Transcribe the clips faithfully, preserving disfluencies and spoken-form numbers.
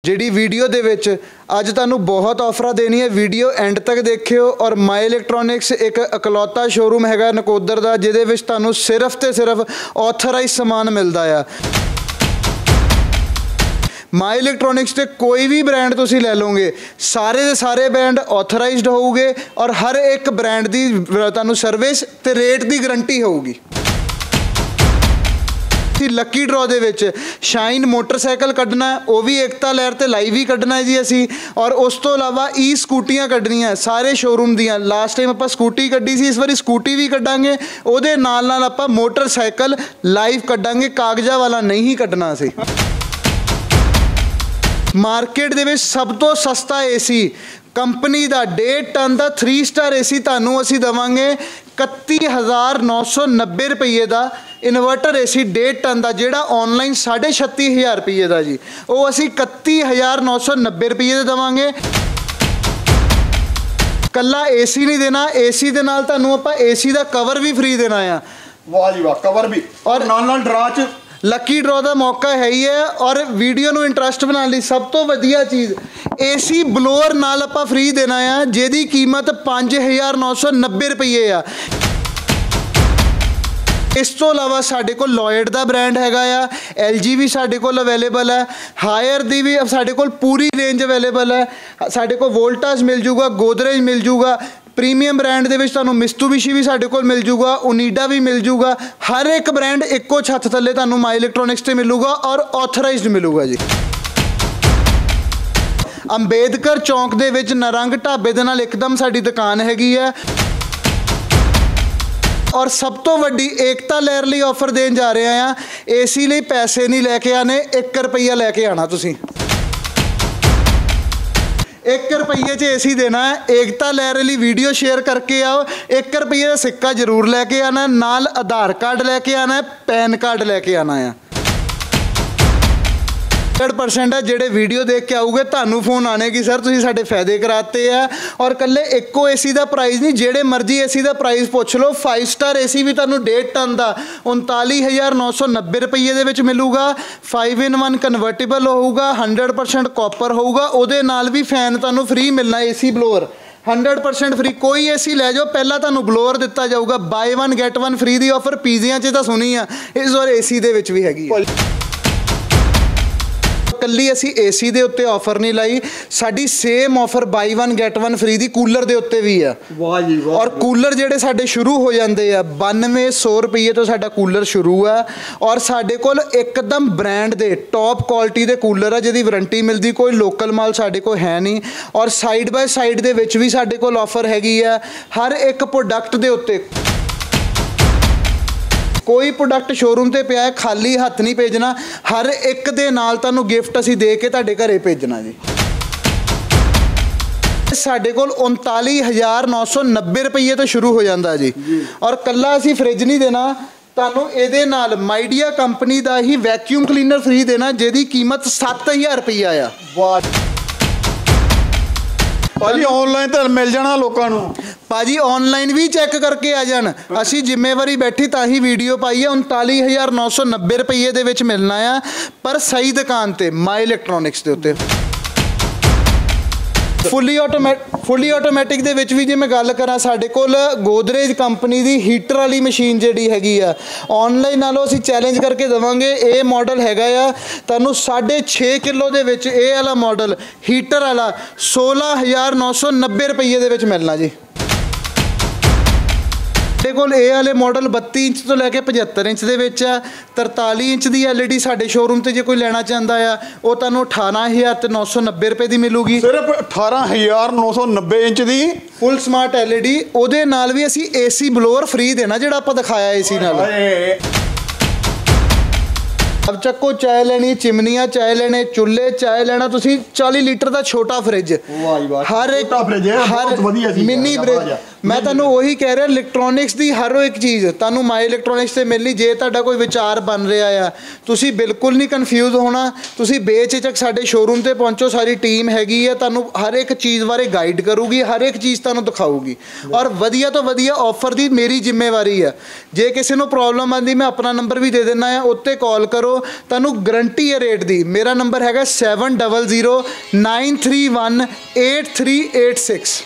ਜਿਹੜੀ ਵੀਡੀਓ ਦੇ ਵਿੱਚ ਅੱਜ ਤੁਹਾਨੂੰ ਬਹੁਤ ਆਫਰਾਂ ਦੇਣੀ ਹੈ। ਵੀਡੀਓ ਐਂਡ ਤੱਕ ਦੇਖਿਓ। ਔਰ ਮਾਈ ਇਲੈਕਟ੍ਰੋਨਿਕਸ ਇੱਕ ਇਕਲੌਤਾ ਸ਼ੋਰੂਮ ਹੈਗਾ ਨਕੋਦਰ ਦਾ ਜਿਹਦੇ ਵਿੱਚ ਤੁਹਾਨੂੰ ਸਿਰਫ ਤੇ ਸਿਰਫ ਆਥੋਰਾਈਜ਼ ਸਮਾਨ ਮਿਲਦਾ ਆ। ਮਾਈ ਇਲੈਕਟ੍ਰੋਨਿਕਸ ਤੇ ਕੋਈ ਵੀ ਬ੍ਰਾਂਡ ਤੁਸੀਂ ਲੈ ਲਓਗੇ, ਸਾਰੇ ਦੇ ਸਾਰੇ ਬ੍ਰਾਂਡ ਆਥੋਰਾਈਜ਼ਡ ਹੋਊਗੇ ਔਰ ਹਰ ਇੱਕ ਬ੍ਰਾਂਡ ਦੀ ਤੁਹਾਨੂੰ ਸਰਵਿਸ ਤੇ ਰੇਟ ਦੀ ਗਰੰਟੀ ਹੋਊਗੀ। ਲੱਕੀ ਡਰਾ ਦੇ ਵਿੱਚ ਸ਼ਾਈਨ ਮੋਟਰਸਾਈਕਲ ਕੱਢਣਾ, ਉਹ ਵੀ ਏਕਤਾ ਲਹਿਰ ਤੇ ਲਾਈਵ ਹੀ ਕੱਢਣਾ ਜੀ ਅਸੀਂ। ਔਰ ਉਸ ਤੋਂ ਇਲਾਵਾ ਈ ਸਕੂਟੀਆਂ ਕੱਢਣੀਆਂ ਸਾਰੇ ਸ਼ੋਰੂਮ ਦੀਆਂ। ਲਾਸਟ ਟਾਈਮ ਆਪਾਂ ਸਕੂਟੀ ਕੱਢੀ ਸੀ, ਇਸ ਵਾਰੀ ਸਕੂਟੀ ਵੀ ਕੱਢਾਂਗੇ। ਉਹਦੇ ਨਾਲ ਨਾਲ ਆਪਾਂ ਮੋਟਰਸਾਈਕਲ ਲਾਈਵ ਕੱਢਾਂਗੇ, ਕਾਗਜ਼ਾਂ ਵਾਲਾ ਨਹੀਂ ਕੱਢਣਾ ਅਸੀਂ। ਮਾਰਕੀਟ ਦੇ ਵਿੱਚ ਸਭ ਤੋਂ ਸਸਤਾ ਏਸੀ ਕੰਪਨੀ ਦਾ ਡੇਢ ਟਨ ਦਾ ਥ੍ਰੀ ਸਟਾਰ ਏਸੀ ਤੁਹਾਨੂੰ ਅਸੀਂ ਦੇਵਾਂਗੇ ਇਕੱਤੀ ਹਜ਼ਾਰ ਨੌ ਸੌ ਨੱਬੇ ਰੁਪਈਏ ਦਾ। ਇਨਵਰਟਰ ਏਸੀ ਡੇਢ ਟਨ ਦਾ ਜਿਹੜਾ ਔਨਲਾਈਨ ਸਾਢੇ ਛੱਤੀ ਹਜ਼ਾਰ ਰੁਪਈਏ ਦਾ ਜੀ, ਉਹ ਅਸੀਂ ਇਕੱਤੀ ਹਜ਼ਾਰ ਨੌ ਸੌ ਨੱਬੇ ਰੁਪਈਏ ਦੇ ਦੇਵਾਂਗੇ। ਕੱਲਾ ਏਸੀ ਨਹੀਂ ਦੇਣਾ, ਏਸੀ ਦੇ ਨਾਲ ਤੁਹਾਨੂੰ ਆਪਾਂ ਏਸੀ ਦਾ ਕਵਰ ਵੀ ਫ੍ਰੀ ਦੇਣਾ ਆ। ਵਾਹ ਜੀ ਵਾਹ, ਕਵਰ ਵੀ ਔਰ ਨਾਲ ਨਾਲ ਡਰਾ ਚ ਲੱਕੀ ਡਰਾ ਦਾ ਮੌਕਾ ਹੈ ਹੀ ਹੈ। ਔਰ ਵੀਡੀਓ ਨੂੰ ਇੰਟਰਸਟ ਬਣਾਉਣ ਲਈ ਸਭ ਤੋਂ ਵਧੀਆ ਚੀਜ਼ ਏਸੀ ਬਲੋਅਰ ਨਾਲ ਆਪਾਂ ਫ੍ਰੀ ਦੇਣਾ ਆ, ਜਿਹਦੀ ਕੀਮਤ ਪੰਜ ਹਜ਼ਾਰ ਨੌ ਸੌ ਨੱਬੇ ਰੁਪਈਏ ਆ। ਇਸ ਤੋਂ ਇਲਾਵਾ ਸਾਡੇ ਕੋਲ ਲੋਇਡ ਦਾ ਬ੍ਰਾਂਡ ਹੈਗਾ ਆ, ਐਲ ਜੀ ਵੀ ਸਾਡੇ ਕੋਲ ਅਵੇਲੇਬਲ ਹੈ, ਹਾਇਰ ਦੀ ਵੀ ਸਾਡੇ ਕੋਲ ਪੂਰੀ ਰੇਂਜ ਅਵੇਲੇਬਲ ਹੈ। ਸਾਡੇ ਕੋਲ ਵੋਲਟਾਸ ਮਿਲ ਜੂਗਾ, ਗੋਦਰੇਜ ਮਿਲ ਜੂਗਾ। ਪ੍ਰੀਮੀਅਮ ਬ੍ਰਾਂਡ ਦੇ ਵਿੱਚ ਤੁਹਾਨੂੰ ਮਿਸਟੂਬਿਸ਼ੀ ਵੀ ਸਾਡੇ ਕੋਲ ਮਿਲ ਜੂਗਾ, ਓਨੀਡਾ ਵੀ ਮਿਲ ਜੂਗਾ। ਹਰ ਇੱਕ ਬ੍ਰਾਂਡ ਇੱਕੋ ਛੱਤ ਥੱਲੇ ਤੁਹਾਨੂੰ ਮਾਈ ਇਲੈਕਟ੍ਰੋਨਿਕਸ ਤੇ ਮਿਲੂਗਾ ਔਰ ਆਥੋਰਾਈਜ਼ਡ ਮਿਲੂਗਾ ਜੀ। ਅੰਬੇਦਕਰ ਚੌਂਕ ਦੇ ਵਿੱਚ ਨਰੰਗ ਢਾਬੇ ਦੇ ਨਾਲ ਇੱਕਦਮ ਸਾਡੀ ਦੁਕਾਨ ਹੈਗੀ ਹੈ। ਔਰ ਸਭ ਤੋਂ ਵੱਡੀ ਏਕਤਾ ਲਹਿਰ ਲਈ ਆਫਰ ਦੇਣ ਜਾ ਰਹੇ ਆ, ਏਸੀ ਲਈ ਪੈਸੇ ਨਹੀਂ ਲੈ ਕੇ ਆਣੇ, ਇੱਕ ਰੁਪਈਆ ਲੈ ਕੇ ਆਣਾ ਤੁਸੀਂ। ਇੱਕ ਰੁਪਈਏ 'ਚ ਏਸੀ ਦੇਣਾ ਹੈ। ਏਕਤਾ ਲਹਿਰ ਲਈ ਵੀਡੀਓ ਸ਼ੇਅਰ ਕਰਕੇ ਆਓ, ਇੱਕ ਰੁਪਈਏ ਦਾ ਸਿੱਕਾ ਜ਼ਰੂਰ ਲੈ ਕੇ ਆਣਾ, ਨਾਲ ਆਧਾਰ ਕਾਰਡ ਲੈ ਕੇ ਆਣਾ, ਪੈਨ ਕਾਰਡ ਲੈ ਕੇ ਆਣਾ ਆ। ਹੰਡਰਡ ਪਰਸੈਂਟ ਹੈ ਜਿਹੜੇ ਵੀਡੀਓ ਦੇਖ ਕੇ ਆਊਗੇ ਤੁਹਾਨੂੰ ਫੋਨ ਆਣੇ ਕਿ ਸਰ ਤੁਸੀਂ ਸਾਡੇ ਫਾਇਦੇ ਕਰਾਤੇ ਆ। ਔਰ ਇਕੱਲੇ ਇੱਕੋ ਏਸੀ ਦਾ ਪ੍ਰਾਈਸ ਨਹੀਂ, ਜਿਹੜੇ ਮਰਜ਼ੀ ਏਸੀ ਦਾ ਪ੍ਰਾਈਸ ਪੁੱਛ ਲਓ। ਫਾਈਵ ਸਟਾਰ ਏਸੀ ਵੀ ਤੁਹਾਨੂੰ ਡੇਢ ਟਨ ਦਾ ਉਨਤਾਲੀ ਹਜ਼ਾਰ ਨੌ ਸੌ ਨੱਬੇ ਰੁਪਈਏ ਦੇ ਵਿੱਚ ਮਿਲੂਗਾ। ਫਾਈਵ ਇਨ ਵਨ ਕਨਵਰਟੇਬਲ ਹੋਊਗਾ, ਹੰਡਰਡ ਪਰਸੈਂਟ ਕਾਪਰ ਹੋਊਗਾ। ਉਹਦੇ ਨਾਲ ਵੀ ਫੈਨ ਤੁਹਾਨੂੰ ਫ੍ਰੀ ਮਿਲਣਾ, AC blower hundred percent free. ਕੋਈ ਏਸੀ ਲੈ ਜਾਓ, ਪਹਿਲਾਂ ਤੁਹਾਨੂੰ ਬਲੋਅਰ ਦਿੱਤਾ ਜਾਊਗਾ। Buy one get one free ਦੀ ਆਫਰ ਪੀਜ਼ਿਆਂ 'ਚ ਤਾਂ ਸੁਣੀ ਆ, ਇਸ ਵਾਰ ਏਸੀ ਦੇ ਵਿੱਚ ਵੀ ਹੈਗੀ ਆ। ਕੱਲੀ ਅਸੀਂ ਏਸੀ ਦੇ ਉੱਤੇ ਆਫਰ ਨਹੀਂ ਲਾਈ, ਸਾਡੀ same offer buy one get one free ਦੀ ਕੂਲਰ ਦੇ ਉੱਤੇ ਵੀ ਆ। ਵਾਹ ਜੀ ਵਾਹ। ਔਰ ਕੂਲਰ ਜਿਹੜੇ ਸਾਡੇ ਸ਼ੁਰੂ ਹੋ ਜਾਂਦੇ ਆ ਬਾਨਵੇਂ ਸੌ ਰੁਪਈਏ ਤੋਂ ਸਾਡਾ ਕੂਲਰ ਸ਼ੁਰੂ ਆ। ਔਰ ਸਾਡੇ ਕੋਲ ਇੱਕਦਮ ਬ੍ਰਾਂਡ ਦੇ ਟੌਪ ਕੁਆਲਿਟੀ ਦੇ ਕੂਲਰ ਆ ਜਿਹਦੀ ਵਾਰੰਟੀ ਮਿਲਦੀ, ਕੋਈ ਲੋਕਲ ਮਾਲ ਸਾਡੇ ਕੋਲ ਹੈ ਨਹੀਂ। ਔਰ ਸਾਈਡ ਬਾਏ ਸਾਈਡ ਦੇ ਵਿੱਚ ਵੀ ਸਾਡੇ ਕੋਲ ਆਫਰ ਹੈਗੀ ਆ ਹਰ ਇੱਕ ਪ੍ਰੋਡਕਟ ਦੇ ਉੱਤੇ। ਕੋਈ ਪ੍ਰੋਡਕਟ ਸ਼ੋਰੂਮ ਤੇ ਪਿਆ ਹੈ ਖਾਲੀ ਹੱਥ ਨਹੀਂ ਭੇਜਣਾ, ਹਰ ਇੱਕ ਦੇ ਨਾਲ ਤੁਹਾਨੂੰ ਗਿਫਟ ਅਸੀਂ ਦੇ ਕੇ ਤੁਹਾਡੇ ਘਰੇ ਭੇਜਣਾ ਜੀ। ਸਾਡੇ ਕੋਲ ਉਨਤਾਲੀ ਹਜ਼ਾਰ ਨੌ ਸੌ ਨੱਬੇ ਰੁਪਈਏ ਤੋਂ ਸ਼ੁਰੂ ਹੋ ਜਾਂਦਾ ਜੀ। ਔਰ ਕੱਲਾ ਅਸੀਂ ਫ੍ਰਿਜ ਨਹੀਂ ਦੇਣਾ ਤੁਹਾਨੂੰ, ਇਹਦੇ ਨਾਲ ਮਾਈਡੀਆ ਕੰਪਨੀ ਦਾ ਹੀ ਵੈਕਿਊਮ ਕਲੀਨਰ ਫ੍ਰੀ ਦੇਣਾ ਜਿਹਦੀ ਕੀਮਤ ਸੱਤ ਹਜ਼ਾਰ ਰੁਪਈਆ ਆ। ਵਾਹ ਭਾਜੀ, ਆਨਲਾਈਨ ਤਾਂ ਮਿਲ ਜਾਣਾ ਲੋਕਾਂ ਨੂੰ। ਭਾਜੀ ਆਨਲਾਈਨ ਵੀ ਚੈੱਕ ਕਰਕੇ ਆ ਜਾਣ, ਅਸੀਂ ਜ਼ਿੰਮੇਵਾਰੀ ਬੈਠੀ ਤਾਂ ਹੀ ਵੀਡੀਓ ਪਾਈ ਹੈ। ਉਨਤਾਲੀ ਹਜ਼ਾਰ ਨੌ ਸੌ ਨੱਬੇ ਰੁਪਈਏ ਦੇ ਵਿੱਚ ਮਿਲਣਾ ਆ, ਪਰ ਸਹੀ ਦੁਕਾਨ ਤੇ ਮਾਈ ਇਲੈਕਟ੍ਰੋਨਿਕਸ ਦੇ ਉੱਤੇ। ਫੁੱਲੀ ਆਟੋਮੈਟਿਕ ਫੁੱਲੀ ਆਟੋਮੈਟਿਕ ਦੇ ਵਿੱਚ ਵੀ ਜੇ ਮੈਂ ਗੱਲ ਕਰਾਂ, ਸਾਡੇ ਕੋਲ ਗੋਦਰੇਜ ਕੰਪਨੀ ਦੀ ਹੀਟਰ ਵਾਲੀ ਮਸ਼ੀਨ ਜਿਹੜੀ ਹੈਗੀ ਆ, ਆਨਲਾਈਨ ਨਾਲੋਂ ਅਸੀਂ ਚੈਲੰਜ ਕਰਕੇ ਦੇਵਾਂਗੇ। ਇਹ ਮਾਡਲ ਹੈਗਾ ਆ ਤੁਹਾਨੂੰ ਸਾਢੇ ਛੇ ਕਿਲੋ ਦੇ ਵਿੱਚ, ਇਹ ਵਾਲਾ ਮਾਡਲ ਹੀਟਰ ਵਾਲਾ ਸੋਲਾਂ ਹਜ਼ਾਰ ਨੌ ਸੌ ਨੱਬੇ ਰੁਪਈਏ ਦੇ ਵਿੱਚ ਮਿਲਣਾ ਜੀ। ਸਾਡੇ ਕੋਲ ਇਹ ਵਾਲੇ ਮਾਡਲ ਬੱਤੀ ਇੰਚ ਤੋਂ ਲੈ ਕੇ ਪਝੱਤਰ ਇੰਚ ਦੇ ਵਿੱਚ ਆ। ਤਰਤਾਲੀ ਇੰਚ ਦੀ ਐਲ ਈ ਡੀ ਸਾਡੇ ਸ਼ੋਰੂਮ ਤੇ ਜੇ ਕੋਈ ਲੈਣਾ ਚਾਹੁੰਦਾ ਆ, ਉਹ ਤੁਹਾਨੂੰ ਅਠਾਰਾਂ ਹਜ਼ਾਰ ਤੇ ਨੌ ਸੌ ਨੱਬੇ ਰੁਪਏ ਦੀ ਮਿਲੂਗੀ। ਸਿਰਫ ਅਠਾਰਾਂ ਹਜ਼ਾਰ ਨੌ ਸੌ ਨੱਬੇ ਇੰਚ ਦੀ full smart L E D. ਉਹਦੇ ਨਾਲ ਵੀ ਅਸੀਂ ਏਸੀ ਬਲੋਅਰ ਫ੍ਰੀ ਦੇਣਾ ਜਿਹੜਾ ਆਪਾਂ ਦਿਖਾਇਆ ਏਸੀ ਨਾਲ। अब ਚੱਕੋ ਚਾय ਲੈਣੀ, ਚਿਮਨੀਆਂ ਚਾय ਲੈਣੇ, ਚੁੱਲ੍ਹੇ ਚਾय ਲੈਣਾ, ਤੁਸੀਂ ਚਾਲੀ ਲੀਟਰ ਦਾ ਛੋਟਾ ਫ੍ਰਿਜ, ਹਰ ਇੱਕ ਹਰ ਮਿੰਨੀ ਫ੍ਰਿਜ। ਮੈਂ ਤੁਹਾਨੂੰ ਉਹੀ ਕਹਿ ਰਿਹਾ, ਇਲੈਕਟ੍ਰੋਨਿਕਸ ਦੀ ਹਰ ਇੱਕ ਚੀਜ਼ ਤੁਹਾਨੂੰ ਮਾਈ ਇਲੈਕਟ੍ਰੋਨਿਕਸ ਤੇ ਮਿਲਣੀ। ਜੇ ਤੁਹਾਡਾ ਕੋਈ ਵਿਚਾਰ ਬਣ ਰਿਹਾ ਆ, ਤੁਸੀਂ ਬਿਲਕੁਲ ਨਹੀਂ ਕਨਫਿਊਜ਼ ਹੋਣਾ, ਤੁਸੀਂ ਬੇਝਿਜਕ ਸਾਡੇ ਸ਼ੋਰੂਮ ਤੇ ਪਹੁੰਚੋ। ਸਾਰੀ ਟੀਮ ਹੈਗੀ ਆ, ਤੁਹਾਨੂੰ ਹਰ ਇੱਕ ਚੀਜ਼ ਬਾਰੇ ਗਾਈਡ ਕਰੂਗੀ, ਹਰ ਇੱਕ ਚੀਜ਼ ਤੁਹਾਨੂੰ ਦਿਖਾਊਗੀ। ਔਰ ਵਧੀਆ ਤੋਂ ਵਧੀਆ ਆਫਰ ਦੀ ਮੇਰੀ ਜ਼ਿੰਮੇਵਾਰੀ ਆ। ਜੇ ਕਿਸੇ ਨੂੰ ਪ੍ਰੋਬਲਮ ਆਉਂਦੀ, ਮੈਂ ਆਪਣਾ ਨੰਬਰ ਵੀ ਦੇ ਦਿੰਦਾ ਆ, ਉੱਤੇ ਕਾਲ ਕਰੋ। ਤੁਹਾਨੂੰ ਗਰੰਟੀ ਹੈ ਰੇਟ ਦੀ। ਮੇਰਾ ਨੰਬਰ ਹੈਗਾ seven double zero nine three one eight three eight six.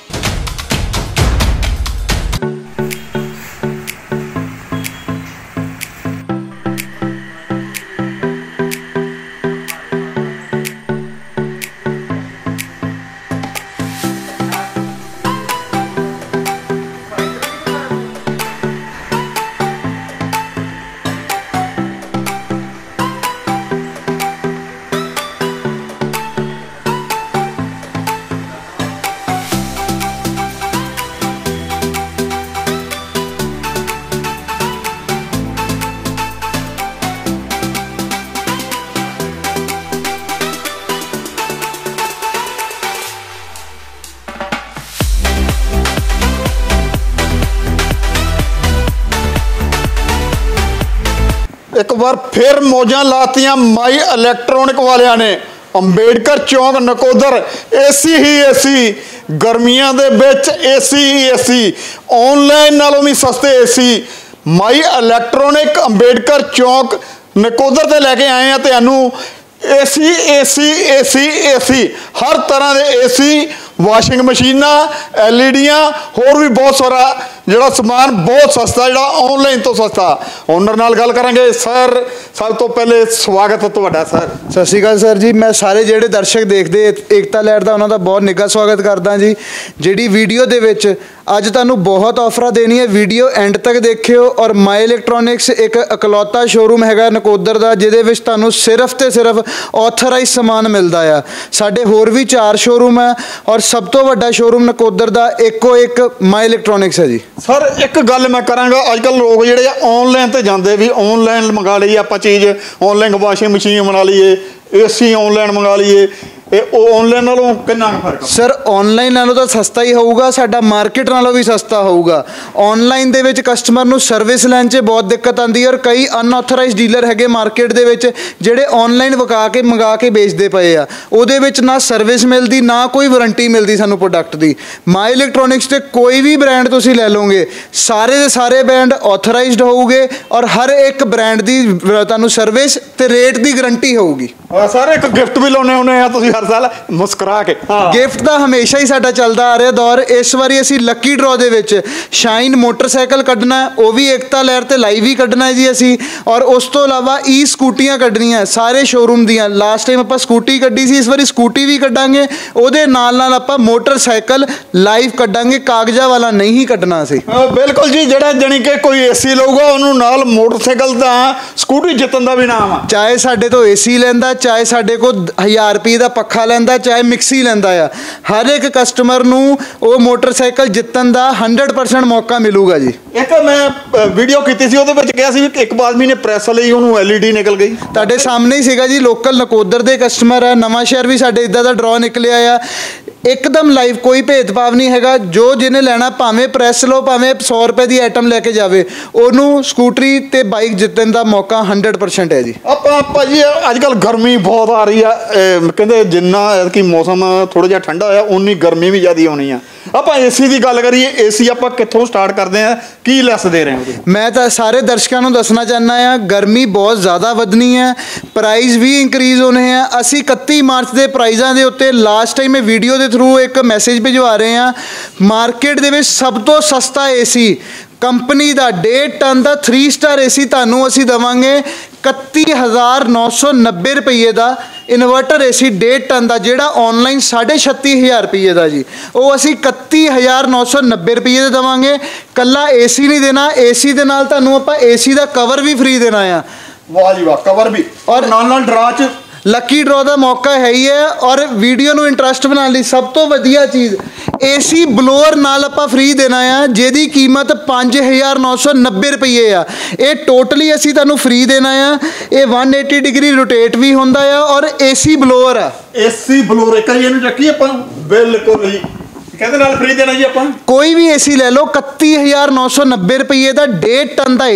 ਇੱਕ ਵਾਰ ਫਿਰ ਮੌਜਾਂ ਲਾਤੀਆਂ ਮਾਈ ਇਲੈਕਟ੍ਰੋਨਿਕ ਵਾਲਿਆਂ ਨੇ। ਅੰਬੇਡਕਰ ਚੌਂਕ ਨਕੋਦਰ ਏਸੀ ਹੀ ਏਸੀ, ਗਰਮੀਆਂ ਦੇ ਵਿੱਚ ਏਸੀ ਹੀ ਏਸੀ, ਆਨਲਾਈਨ ਨਾਲੋਂ ਵੀ ਸਸਤੇ ਏਸੀ। ਮਾਈ ਇਲੈਕਟ੍ਰੋਨਿਕ ਅੰਬੇਡਕਰ ਚੌਂਕ ਨਕੋਦਰ ਤੇ ਲੈ ਕੇ ਆਏ ਆ ਤੁਹਾਨੂੰ ਏਸੀ ਏਸੀ ਏਸੀ ਏਸੀ, ਹਰ ਤਰ੍ਹਾਂ ਦੇ ਏਸੀ, ਵਾਸ਼ਿੰਗ ਮਸ਼ੀਨਾਂ, ਐਲਈਡੀਆਂ, ਹੋਰ ਵੀ ਬਹੁਤ ਸਾਰਾ ਜਿਹੜਾ ਸਮਾਨ ਬਹੁਤ ਸਸਤਾ, ਜਿਹੜਾ ਆਨਲਾਈਨ ਤੋਂ ਸਸਤਾ। ਓਨਰ ਨਾਲ ਗੱਲ ਕਰਾਂਗੇ। ਸਰ, ਸਭ ਤੋਂ ਪਹਿਲੇ ਸਵਾਗਤ ਹੈ ਤੁਹਾਡਾ ਸਰ। ਸਤਿ ਸ਼੍ਰੀ ਅਕਾਲ ਸਰ ਜੀ। ਮੈਂ ਸਾਰੇ ਜਿਹੜੇ ਦਰਸ਼ਕ ਦੇਖਦੇ ਏਕਤਾ ਲਹਿਰ ਦਾ ਉਹਨਾਂ ਦਾ ਬਹੁਤ ਨਿੱਘਾ ਸਵਾਗਤ ਕਰਦਾ ਜੀ। ਜਿਹੜੀ ਵੀਡੀਓ ਦੇ ਵਿੱਚ ਅੱਜ ਤੁਹਾਨੂੰ ਬਹੁਤ ਆਫਰਾਂ ਦੇਣੀ ਹੈ, ਵੀਡੀਓ ਐਂਡ ਤੱਕ ਦੇਖਿਓ। ਔਰ ਮਾਈ ਇਲੈਕਟ੍ਰੋਨਿਕਸ ਇੱਕ ਇਕਲੌਤਾ ਸ਼ੋਰੂਮ ਹੈਗਾ ਨਕੋਦਰ ਦਾ ਜਿਹਦੇ ਵਿੱਚ ਤੁਹਾਨੂੰ ਸਿਰਫ ਤੇ ਸਿਰਫ ਆਥੋਰਾਈਜ਼ ਸਮਾਨ ਮਿਲਦਾ ਆ। ਸਾਡੇ ਹੋਰ ਵੀ ਚਾਰ ਸ਼ੋਰੂਮ ਹੈ ਔਰ ਸਭ ਤੋਂ ਵੱਡਾ ਸ਼ੋਰੂਮ ਨਕੋਦਰ ਦਾ ਇੱਕੋ ਇੱਕ ਮਾਈ ਇਲੈਕਟ੍ਰੋਨਿਕਸ ਹੈ ਜੀ। ਸਰ ਇੱਕ ਗੱਲ ਮੈਂ ਕਰਾਂਗਾ, ਅੱਜ ਕੱਲ੍ਹ ਲੋਕ ਜਿਹੜੇ ਆ ਆਨਲਾਈਨ ਤੇ ਜਾਂਦੇ ਵੀ ਆਨਲਾਈਨ ਮੰਗਾ ਲਈਏ ਆਪਾਂ ਚੀਜ਼, ਆਨਲਾਈਨ ਵਾਸ਼ਿੰਗ ਮਸ਼ੀਨ ਮੰਗਾ ਲਈਏ, ਏਸੀ ਆਨਲਾਈਨ ਮੰਗਾ ਲਈਏ, ਇਹ ਉਹ ਆਨਲਾਈਨ ਨਾਲੋਂ ਕਿੰਨਾ ਕੁ ਫਰਕ? ਸਰ ਆਨਲਾਈਨ ਨਾਲੋਂ ਤਾਂ ਸਸਤਾ ਹੀ ਹੋਊਗਾ, ਸਾਡਾ ਮਾਰਕੀਟ ਨਾਲੋਂ ਵੀ ਸਸਤਾ ਹੋਊਗਾ। ਆਨਲਾਈਨ ਦੇ ਵਿੱਚ ਕਸਟਮਰ ਨੂੰ ਸਰਵਿਸ ਲੈਣ 'ਚ ਬਹੁਤ ਦਿੱਕਤ ਆਉਂਦੀ ਹੈ ਔਰ ਕਈ ਅਨਆਥੋਰਾਈਜ਼ਡ ਡੀਲਰ ਹੈਗੇ ਮਾਰਕੀਟ ਦੇ ਵਿੱਚ ਜਿਹੜੇ ਆਨਲਾਈਨ ਵਿਕਾ ਕੇ ਮੰਗਾ ਕੇ ਵੇਚਦੇ ਪਏ ਆ। ਉਹਦੇ ਵਿੱਚ ਨਾ ਸਰਵਿਸ ਮਿਲਦੀ, ਨਾ ਕੋਈ ਵਾਰੰਟੀ ਮਿਲਦੀ ਸਾਨੂੰ ਪ੍ਰੋਡਕਟ ਦੀ। ਮਾਈ ਇਲੈਕਟ੍ਰੋਨਿਕਸ ਤੇ ਕੋਈ ਵੀ ਬ੍ਰਾਂਡ ਤੁਸੀਂ ਲੈ ਲਓਗੇ, ਸਾਰੇ ਦੇ ਸਾਰੇ ਬ੍ਰਾਂਡ ਆਥੋਰਾਈਜ਼ਡ ਹੋਊਗੇ ਔਰ ਹਰ ਇੱਕ ਬ੍ਰਾਂਡ ਦੀ ਤੁਹਾਨੂੰ ਸਰਵਿਸ ਤੇ ਰੇਟ ਦੀ ਗਰੰਟੀ ਹੋਊਗੀ। ਸਰ ਇੱਕ ਗਿਫਟ ਵੀ ਲਾਉਣੇ ਹੁੰਦੇ ਆ ਤੁਸੀਂ ਹਰ ਸਾਲ ਮੁਸਕਰਾ ਕੇ। ਗਿਫਟ ਤਾਂ ਹਮੇਸ਼ਾ ਹੀ ਸਾਡਾ ਚੱਲਦਾ ਆ ਰਿਹਾ ਦੌਰ। ਇਸ ਵਾਰੀ ਅਸੀਂ ਲੱਕੀ ਡਰਾਅ ਦੇ ਵਿੱਚ ਸ਼ਾਈਨ ਮੋਟਰਸਾਈਕਲ ਕੱਢਣਾ, ਉਹ ਵੀ ਏਕਤਾ ਲਹਿਰ ਤੇ ਲਾਈਵ ਹੀ ਕੱਢਣਾ ਹੈ ਜੀ ਅਸੀਂ। ਔਰ ਉਸ ਤੋਂ ਇਲਾਵਾ ਈ ਸਕੂਟੀਆਂ ਕੱਢਣੀਆਂ ਸਾਰੇ ਸ਼ੋਰੂਮ ਦੀਆਂ। ਲਾਸਟ ਟਾਈਮ ਆਪਾਂ ਸਕੂਟੀ ਕੱਢੀ ਸੀ, ਇਸ ਵਾਰੀ ਸਕੂਟੀ ਵੀ ਕੱਢਾਂਗੇ। ਉਹਦੇ ਨਾਲ ਨਾਲ ਆਪਾਂ ਮੋਟਰਸਾਈਕਲ ਲਾਈਵ ਕੱਢਾਂਗੇ, ਕਾਗਜ਼ਾਂ ਵਾਲਾ ਨਹੀਂ ਕੱਢਣਾ ਅਸੀਂ। ਬਿਲਕੁਲ ਜੀ, ਜਿਹੜਾ ਜਾਣੀ ਕਿ ਕੋਈ ਏਸੀ ਲਊਗਾ ਉਹਨੂੰ ਨਾਲ ਮੋਟਰਸਾਈਕਲ ਦਾ ਸਕੂਟੀ ਜਿੱਤਣ ਦਾ ਵੀ ਨਾਮ ਆ। ਚਾਹੇ ਸਾਡੇ ਤੋਂ ਏਸੀ ਲੈਂਦਾ, ਚਾਹੇ ਸਾਡੇ ਕੋਲ ਹਜ਼ਾਰ ਰੁਪਏ ਦਾ ਪੱਖਾ ਲੈਂਦਾ, ਚਾਹੇ ਮਿਕਸੀ ਲੈਂਦਾ ਆ, ਹਰ ਇੱਕ ਕਸਟਮਰ ਨੂੰ ਉਹ ਮੋਟਰਸਾਈਕਲ ਜਿੱਤਣ ਦਾ ਹੰਡਰਡ ਪਰਸੈਂਟ ਮੌਕਾ ਮਿਲੂਗਾ ਜੀ। ਇੱਕ ਮੈਂ ਵੀਡੀਓ ਕੀਤੀ ਸੀ, ਉਹਦੇ ਵਿੱਚ ਕਿਹਾ ਸੀ ਵੀ ਇੱਕ ਆਦਮੀ ਨੇ ਪ੍ਰੈਸ ਲਈ ਉਹਨੂੰ ਐਲਈਡੀ ਨਿਕਲ ਗਈ। ਤੁਹਾਡੇ ਸਾਹਮਣੇ ਹੀ ਸੀਗਾ ਜੀ, ਲੋਕਲ ਨਕੋਦਰ ਦੇ ਕਸਟਮਰ ਆ, ਨਵਾਂ ਸ਼ਹਿਰ ਵੀ ਸਾਡੇ ਇਦਾਂ ਦਾ ਡਰਾਅ ਨਿਕਲਿਆ ਆ। ਇੱਕਦਮ ਲਾਈਵ, ਕੋਈ ਭੇਦਭਾਵ ਨਹੀਂ ਹੈਗਾ। ਜੋ ਜਿਹਨੇ ਲੈਣਾ ਭਾਵੇਂ ਪ੍ਰੈਸ ਲਓ, ਭਾਵੇਂ ਸੌ ਰੁਪਏ ਦੀ ਆਈਟਮ ਲੈ ਕੇ ਜਾਵੇ, ਉਹਨੂੰ ਸਕੂਟਰੀ ਤੇ ਬਾਈਕ ਜਿੱਤਣ ਦਾ ਮੌਕਾ ਹੰਡਰਡ ਪਰਸੈਂਟ ਹੈ ਜੀ। ਆਪਾਂ ਭਾਜੀ ਅੱਜ ਕੱਲ੍ਹ ਗਰਮੀ ਬਹੁਤ ਆ ਰਹੀ ਆ, ਕਹਿੰਦੇ ਜਿੰਨਾ ਕਿ ਮੌਸਮ ਥੋੜਾ ਜਿਹਾ ਠੰਡਾ ਹੋਇਆ ਉਨੀ ਗਰਮੀ ਵੀ ਜ਼ਿਆਦਾ ਹੋਣੀ ਆ। ਆਪਾਂ ਏਸੀ ਦੀ ਗੱਲ ਕਰੀਏ, ਏਸੀ ਆਪਾਂ ਕਿੱਥੋਂ ਸਟਾਰਟ ਕਰਦੇ ਆ, ਕੀ ਲੈਸ ਦੇ ਰਹੇ ਹੋ? ਮੈਂ ਤਾਂ ਸਾਰੇ ਦਰਸ਼ਕਾਂ ਨੂੰ ਦੱਸਣਾ ਚਾਹੁੰਦਾ ਆ, ਗਰਮੀ ਬਹੁਤ ਜ਼ਿਆਦਾ ਵਧਣੀ ਹੈ, ਪ੍ਰਾਈਸ ਵੀ ਇੰਕਰੀਜ਼ ਹੋਣੇ ਆ। ਅਸੀਂ ਇਕੱਤੀ ਮਾਰਚ ਦੇ ਪ੍ਰਾਈਜ਼ਾਂ ਦੇ ਉੱਤੇ ਲਾਸਟ ਟਾਈਮ ਇਹ ਵੀਡੀਓ ਦੇ ਥਰੂ ਇੱਕ ਮੈਸੇਜ ਭਿਜਵਾ ਰਹੇ ਹਾਂ। ਮਾਰਕੀਟ ਦੇ ਵਿੱਚ ਸਭ ਤੋਂ ਸਸਤਾ ਏਸੀ ਕੰਪਨੀ ਦਾ ਡੇਢ ਟਨ ਦਾ ਥ੍ਰੀ ਸਟਾਰ ਏਸੀ ਤੁਹਾਨੂੰ ਅਸੀਂ ਦੇਵਾਂਗੇ ਇਕੱਤੀ ਹਜ਼ਾਰ ਨੌ ਸੌ ਨੱਬੇ ਰੁਪਈਏ ਦਾ। ਇਨਵਰਟਰ ਏਸੀ ਡੇਢ ਟਨ ਦਾ ਜਿਹੜਾ ਆਨਲਾਈਨ ਸਾਢੇ ਛੱਤੀ ਹਜ਼ਾਰ ਰੁਪਈਏ ਦਾ ਜੀ, ਉਹ ਅਸੀਂ ਇਕੱਤੀ ਹਜ਼ਾਰ ਨੌ ਸੌ ਨੱਬੇ ਰੁਪਈਏ ਦੇ ਦੇਵਾਂਗੇ। ਕੱਲਾ ਏਸੀ ਨਹੀਂ ਦੇਣਾ, ਏਸੀ ਦੇ ਨਾਲ ਤੁਹਾਨੂੰ ਆਪਾਂ ਏਸੀ ਦਾ ਕਵਰ ਵੀ ਫ੍ਰੀ ਦੇਣਾ ਆ। ਵਾਹ ਜੀ ਵਾਹ, ਕਵਰ ਵੀ ਔਰ ਨਾਲ ਨਾਲ ਡਰਾ ਚ ਲੱਕੀ ਡਰਾਅ ਦਾ ਮੌਕਾ ਹੈ ਹੀ ਹੈ। ਔਰ ਵੀਡੀਓ ਨੂੰ ਇੰਟਰਸਟ ਬਣਾਉਣ ਲਈ ਸਭ ਤੋਂ ਵਧੀਆ ਚੀਜ਼ ਏਸੀ ਬਲੋਅਰ ਨਾਲ ਆਪਾਂ ਫ੍ਰੀ ਦੇਣਾ ਆ, ਜਿਹਦੀ ਕੀਮਤ ਪੰਜ ਹਜ਼ਾਰ ਨੌ ਸੌ ਨੱਬੇ ਰੁਪਈਏ ਆ। ਇਹ ਟੋਟਲੀ ਅਸੀਂ ਤੁਹਾਨੂੰ ਫ੍ਰੀ ਦੇਣਾ ਆ। ਇਹ ਇੱਕ ਸੌ ਅੱਸੀ ਡਿਗਰੀ ਰੋਟੇਟ ਵੀ ਹੁੰਦਾ ਆ ਔਰ ਏਸੀ ਬਲੋਅਰ ਆ। ਏਸੀ ਬਲੋਅਰ ਇੱਕ ਵਾਰੀ ਇਹਨੂੰ ਚੱਕੀ ਆਪਾਂ ਬਿਲਕੁਲ ਜੀ ਕਹਿੰਦੇ ਨਾਲ ਫ੍ਰੀ ਦੇਣਾ ਜੀ ਆਪਾਂ। ਕੋਈ ਵੀ ਏਸੀ ਲੈ ਲਓ, ਇਕੱਤੀ ਹਜ਼ਾਰ ਨੌ ਸੌ ਨੱਬੇ ਰੁਪਈਏ ਦਾ ਡੇਢ ਟਨ ਦਾ ਏਸੀ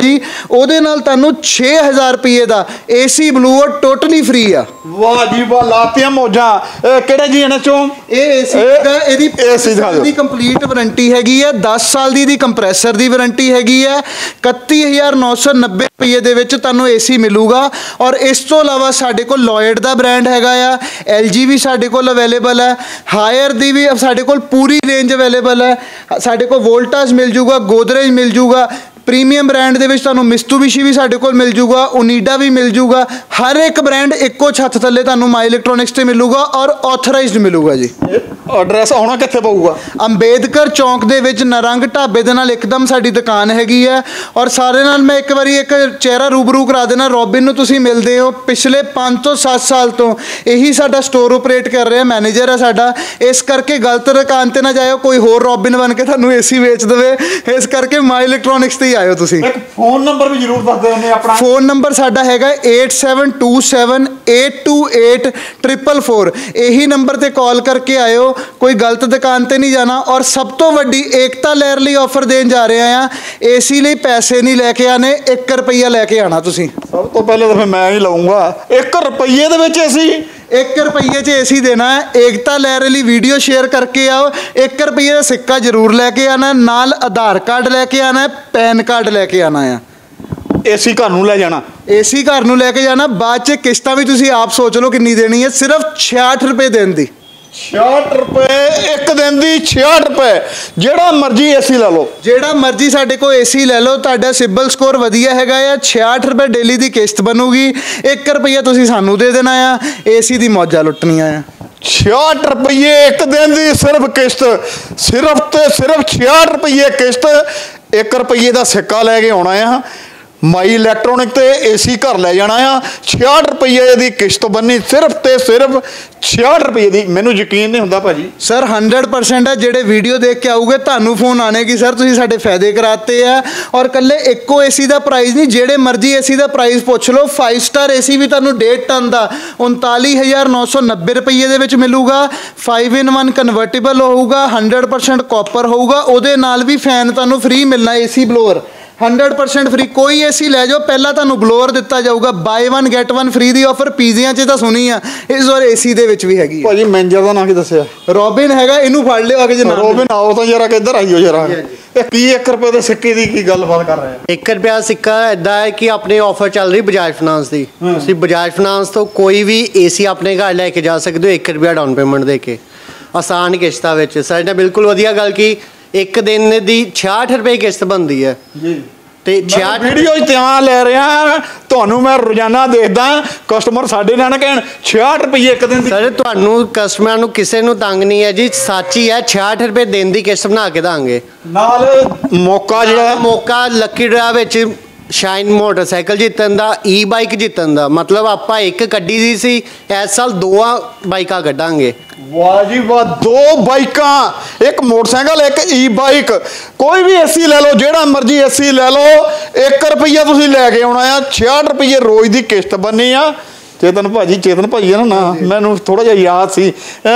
ਜੀ ਉਹਦੇ ਨਾਲ ਤੁਹਾਨੂੰ ਛੇ ਹਜ਼ਾਰ ਰੁਪਏ ਦਾ ਏਸੀ ਬਲੂਅਰ ਟੋਟਲੀ ਫ੍ਰੀ ਆ। ਵਾਹ ਜੀ ਵਾਹ, ਲਾਤੀਆਂ ਮੌਜਾਂ। ਇਹ ਕਿਹੜੇ ਜੀ ਇਹਨਾਂ ਚੋਂ? ਇਹ ਏਸੀ ਦਾ ਇਹਦੀ ਏਸੀ ਦੀ ਕੰਪਲੀਟ ਵਾਰੰਟੀ ਹੈਗੀ ਹੈ, ਦਸ ਸਾਲ ਦੀ ਦੀ ਕੰਪਰੈਸਰ ਦੀ ਵਾਰੰਟੀ ਹੈਗੀ ਹੈ। ਇਕੱਤੀ ਹਜ਼ਾਰ ਨੌ ਸੌ ਨੱਬੇ ਰੁਪਏ ਦੇ ਵਿੱਚ ਤੁਹਾਨੂੰ ਏਸੀ ਮਿਲੂਗਾ। ਔਰ ਇਸ ਤੋਂ ਇਲਾਵਾ ਸਾਡੇ ਕੋਲ ਲੋਇਡ ਦਾ ਬ੍ਰਾਂਡ ਹੈਗਾ ਆ, ਐਲ ਜੀ ਵੀ ਸਾਡੇ ਕੋਲ ਅਵੇਲੇਬਲ ਹੈ, ਹਾਇਰ ਦੀ ਵੀ ਸਾਡੇ ਕੋਲ ਪੂਰੀ ਰੇਂਜ ਅਵੇਲੇਬਲ ਹੈ। ਸਾਡੇ ਕੋਲ ਵੋਲਟਾਸ ਮਿਲ ਜੂਗਾ, ਗੋਦਰੇਜ ਮਿਲ ਜੂਗਾ, ਪ੍ਰੀਮੀਅਮ ਬ੍ਰਾਂਡ ਦੇ ਵਿੱਚ ਤੁਹਾਨੂੰ ਮਿਸਤੂਬਿਸ਼ੀ ਵੀ ਸਾਡੇ ਕੋਲ ਮਿਲ ਜੂਗਾ, ਓਨੀਡਾ ਵੀ ਮਿਲ ਜੂਗਾ। ਹਰ ਇੱਕ ਬ੍ਰਾਂਡ ਇੱਕੋ ਛੱਤ ਥੱਲੇ ਤੁਹਾਨੂੰ ਮਾਈ ਇਲੈਕਟ੍ਰੋਨਿਕਸ ਤੇ ਮਿਲੂਗਾ ਔਰ ਆਥੋਰਾਈਜ਼ਡ ਮਿਲੂਗਾ ਜੀ। ਐਡਰੈਸ ਆਉਣਾ ਕਿੱਥੇ ਪਊਗਾ? ਅੰਬੇਦਕਰ ਚੌਂਕ ਦੇ ਵਿੱਚ ਨਰੰਗ ਢਾਬੇ ਦੇ ਨਾਲ ਇੱਕਦਮ ਸਾਡੀ ਦੁਕਾਨ ਹੈਗੀ ਹੈ। ਔਰ ਸਾਰੇ ਨਾਲ ਮੈਂ ਇੱਕ ਵਾਰੀ ਇੱਕ ਚਿਹਰਾ ਰੂਬਰੂ ਕਰਾ ਦੇਣਾ, ਰੋਬਿਨ ਨੂੰ ਤੁਸੀਂ ਮਿਲਦੇ ਹੋ, ਪਿਛਲੇ ਪੰਜ ਤੋਂ ਸੱਤ ਸਾਲ ਤੋਂ ਇਹੀ ਸਾਡਾ ਸਟੋਰ ਆਪਰੇਟ ਕਰ ਰਿਹਾ, ਮੈਨੇਜਰ ਹੈ ਸਾਡਾ। ਇਸ ਕਰਕੇ ਗਲਤ ਦੁਕਾਨ ਤੇ ਨਾ ਜਾਇਓ, ਕੋਈ ਹੋਰ ਰੋਬਿਨ ਬਣ ਕੇ ਤੁਹਾਨੂੰ ਏਸੀ ਵੇਚ ਦੇਵੇ। ਇਸ ਕਰਕੇ ਮਾਈ ਇਲੈਕਟ੍ਰੋਨਿਕਸ ਤੇ ਆਇਓ ਤੁਸੀਂ। ਇੱਕ ਫੋਨ ਨੰਬਰ ਵੀ ਜ਼ਰੂਰ ਦੱਸ ਦਿਓ ਨੇ ਆਪਣਾ। ਫੋਨ ਨੰਬਰ ਸਾਡਾ ਹੈਗਾ eight seven two seven eight two eight triple four. ਇਹੀ ਨੰਬਰ ਤੇ ਕਾਲ ਕਰਕੇ ਆਇਓ, ਕੋਈ ਗਲਤ ਦੁਕਾਨ ਤੇ ਨਹੀਂ ਜਾਣਾ। ਔਰ ਸਭ ਤੋਂ ਵੱਡੀ ਏਕਤਾ ਲਹਿਰ ਲਈ ਆਫਰ ਦੇਣ ਜਾ ਰਹੇ ਆ, ਏਸੀ ਲਈ ਪੈਸੇ ਨਹੀਂ ਲੈ ਕੇ ਆਣੇ, ਇੱਕ ਰੁਪਈਆ ਲੈ ਕੇ ਆਣਾ ਤੁਸੀਂ। ਸਭ ਤੋਂ ਪਹਿਲੇ ਤਾਂ ਫਿਰ ਮੈਂ ਹੀ ਲਾਉਂਗਾ। ਇੱਕ ਰੁਪਈਏ ਦੇ ਵਿੱਚ ਏਸੀ, ਇੱਕ ਰੁਪਈਏ 'ਚ ਏਸੀ ਦੇਣਾ ਹੈ। ਏਕਤਾ ਲਹਿਰ ਲਈ ਵੀਡੀਓ ਸ਼ੇਅਰ ਕਰਕੇ ਆਓ, ਇੱਕ ਰੁਪਈਏ ਦਾ ਸਿੱਕਾ ਜ਼ਰੂਰ ਲੈ ਕੇ ਆਣਾ, ਨਾਲ ਆਧਾਰ ਕਾਰਡ ਲੈ ਕੇ ਆਣਾ, ਪੈਨ ਕਾਰਡ ਲੈ ਕੇ ਆਣਾ ਆ। ਏਸੀ ਘਰ ਨੂੰ ਲੈ ਜਾਣਾ, ਏਸੀ ਘਰ ਨੂੰ ਲੈ ਕੇ ਜਾਣਾ। ਬਾਅਦ 'ਚ ਕਿਸ਼ਤਾਂ ਵੀ ਤੁਸੀਂ ਆਪ ਸੋਚ ਲਓ ਕਿੰਨੀ ਦੇਣੀ ਹੈ, ਸਿਰਫ ਛਿਆਹਠ ਰੁਪਏ ਦਿਨ ਦੀ। ਛਿਆਹਠ ਰੁਪਏ ਇੱਕ ਦਿਨ ਦੀ, ਛਿਆਹਠ ਰੁਪਏ। ਜਿਹੜਾ ਮਰਜ਼ੀ ਏਸੀ ਲੈ ਲਓ, ਜਿਹੜਾ ਮਰਜ਼ੀ ਸਾਡੇ ਕੋਲ ਏਸੀ ਲੈ ਲਓ, ਤੁਹਾਡਾ ਸਿਬਲ ਸਕੋਰ ਵਧੀਆ ਹੈਗਾ ਆ, ਛਿਆਹਠ ਰੁਪਏ ਡੇਲੀ ਦੀ ਕਿਸ਼ਤ ਬਣੂਗੀ, ਇੱਕ ਰੁਪਈਆ ਤੁਸੀਂ ਸਾਨੂੰ ਦੇ ਦੇਣਾ ਆ, ਏਸੀ ਦੀ ਮੌਜਾਂ ਲੁੱਟਣੀਆਂ ਆ। ਛਿਆਹਠ ਰੁਪਏ ਇੱਕ ਦਿਨ ਦੀ ਸਿਰਫ ਕਿਸ਼ਤ, ਸਿਰਫ ਤੇ ਸਿਰਫ ਛਿਆਹਠ ਰੁਪਏ ਕਿਸ਼ਤ। ਇੱਕ ਰੁਪਈਏ ਦਾ ਸਿੱਕਾ ਲੈ ਕੇ ਆਉਣਾ ਆ, ਮਾਈ ਇਲੈਕਟ੍ਰੋਨਿਕ ਤੇ ਏਸੀ ਘਰ ਲੈ ਜਾਣਾ ਆ, ਛਿਆਹਠ ਰੁਪਏ ਦੀ ਕਿਸ਼ਤ ਬੰਨੀ, ਸਿਰਫ ਤੇ ਸਿਰਫ ਛਿਆਹਠ ਰੁਪਏ ਦੀ। ਮੈਨੂੰ ਯਕੀਨ ਨਹੀਂ ਹੁੰਦਾ ਭਾਜੀ। ਸਰ ਹੰਡਰਡ ਪਰਸੈਂਟ ਹੈ, ਜਿਹੜੇ ਵੀਡੀਓ ਦੇਖ ਕੇ ਆਊਗੇ ਤੁਹਾਨੂੰ ਫੋਨ ਆਣੇ ਕਿ ਸਰ ਤੁਸੀਂ ਸਾਡੇ ਫਾਇਦੇ ਕਰਾਤੇ ਆ। ਔਰ ਇਕੱਲੇ ਇੱਕੋ ਏਸੀ ਦਾ ਪ੍ਰਾਈਸ ਨਹੀਂ, ਜਿਹੜੇ ਮਰਜ਼ੀ ਏਸੀ ਦਾ ਪ੍ਰਾਈਸ ਪੁੱਛ ਲਓ। ਫਾਈਵ ਸਟਾਰ ਏਸੀ ਵੀ ਤੁਹਾਨੂੰ ਡੇਢ ਟਨ ਦਾ ਉਨਤਾਲੀ ਹਜ਼ਾਰ ਨੌ ਸੌ ਨੱਬੇ ਰੁਪਏ ਦੇ ਵਿੱਚ ਮਿਲੂਗਾ। ਫਾਈਵ ਇਨ ਵਨ ਕਨਵਰਟੇਬਲ ਹੋਊਗਾ, ਹੰਡਰਡ ਪਰਸੈਂਟ ਕਾਪਰ ਹੋਊਗਾ, ਉਹਦੇ ਨਾਲ ਵੀ ਫੈਨ ਤੁਹਾਨੂੰ ਫ੍ਰੀ ਮਿਲਣਾ, AC blower hundred percent free. ਕੋਈ ਏਸੀ ਲੈ ਜਾਓ, ਪਹਿਲਾਂ ਤੁਹਾਨੂੰ ਬਲੋਅਰ ਦਿੱਤਾ ਜਾਊਗਾ, buy one get one free ਦੀ ਆਫਰ ਪੀਜ਼ਿਆਂ 'ਚ ਤਾਂ ਸੁਣੀ ਆ, ਇਸ ਵਾਰ ਏਸੀ ਦੇ ਵਿੱਚ ਵੀ ਹੈਗੀ। ਭਾਜੀ ਮੈਨੇਜਰ ਦਾ ਨਾਂ ਕੀ ਦੱਸਿਆ? ਰੋਬਿਨ ਹੈਗਾ, ਇਹਨੂੰ ਫੜ ਲਿਓ ਆ ਕੇ। ਜੇ ਰੋਬਿਨ ਆਓ ਤਾਂ ਜਰਾ ਕਿੱਧਰ ਆਈਓ ਜਰਾ। ਇਹ ਕੀ ਇੱਕ ਰੁਪਏ ਦੇ ਸਿੱਕੇ ਦੀ ਕੀ ਗੱਲਬਾਤ ਕਰ ਰਹੇ ਆ? ਇੱਕ ਰੁਪਿਆ ਸਿੱਕਾ ਇੱਦਾਂ ਹੈ ਕਿ ਆਪਣੇ ਆਫਰ ਚੱਲ ਰਹੀ ਬਜਾਜ ਫਾਈਨਾਂਸ ਦੀ। ਤੁਸੀਂ ਬਜਾਜ ਫਾਈਨਾਂਸ ਤੋਂ ਕੋਈ ਵੀ ਏਸੀ ਆਪਣੇ ਘਰ ਲੈ ਕੇ ਜਾ ਸਕਦੇ ਹੋ ਇੱਕ ਰੁਪਿਆ ਡਾਊਨ ਪੇਮੈਂਟ ਦੇ ਕੇ, ਆਸਾਨ ਕਿਸ਼ਤਾਂ ਵਿੱਚ। ਸਾਡੇ ਨੇ ਬਿਲਕੁਲ ਵਧੀਆ ਗੱਲ ਕੀ, ਇੱਕ ਦਿਨ ਦੀ ਛਿਆਹਠ ਰੁਪਏ ਕਿਸ਼ਤ ਬਣਦੀ ਹੈ ਜੀ। ਤੇ ਛਿਆਹਠ ਵੀਡੀਓ ਧਿਆਨ ਲੈ ਰਿਹਾ, ਤੁਹਾਨੂੰ ਮੈਂ ਰੋਜ਼ਾਨਾ ਦੇਖਦਾ, ਕਸਟਮਰ ਸਾਡੇ ਨਾਲ ਨਾ ਕਹਿਣ ਛਿਆਹਠ ਰੁਪਏ ਇੱਕ ਦਿਨ ਦੀ। ਸਰ ਤੁਹਾਨੂੰ ਕਸਟਮਰ ਨੂੰ ਕਿਸੇ ਨੂੰ ਤੰਗ ਨਹੀਂ ਹੈ ਜੀ, ਸੱਚੀ ਹੈ। ਛਿਆਹਠ ਰੁਪਏ ਦਿਨ ਦੀ ਕਿਸ਼ਤ ਬਣਾ ਕੇ ਦਾਂਗੇ, ਨਾਲ ਮੌਕਾ ਜਿਹੜਾ ਮੌਕਾ ਲੱਕੀ ਡਰਾ ਵਿੱਚ ਸ਼ਾਈਨ ਮੋਟਰਸਾਈਕਲ ਜਿੱਤਣ ਦਾ, ਈ ਬਾਈਕ ਜਿੱਤਣ ਦਾ। ਮਤਲਬ ਆਪਾਂ ਇੱਕ ਕੱਢੀ ਦੀ ਸੀ, ਇਸ ਸਾਲ ਦੋ ਬਾਈਕਾਂ ਕੱਢਾਂਗੇ। ਵਾਹ ਜੀ ਵਾਹ, ਦੋ ਬਾਈਕਾਂ, ਇੱਕ ਮੋਟਰਸਾਈਕਲ, ਇੱਕ ਈ ਬਾਈਕ। ਕੋਈ ਵੀ ਏਸੀ ਲੈ ਲਓ, ਜਿਹੜਾ ਮਰਜ਼ੀ ਏਸੀ ਲੈ ਲਓ, ਇੱਕ ਰੁਪਈਆ ਤੁਸੀਂ ਲੈ ਕੇ ਆਉਣਾ ਆ, ਛਿਆਹਠ ਰੁਪਏ ਰੋਜ਼ ਦੀ ਕਿਸ਼ਤ ਬੰਨੀ ਆ। ਚੇਤਨ ਭਾਜੀ, ਚੇਤਨ ਭਾਜੀ ਹੈ ਨਾ, ਮੈਨੂੰ ਥੋੜਾ ਜਿਹਾ ਯਾਦ ਸੀ।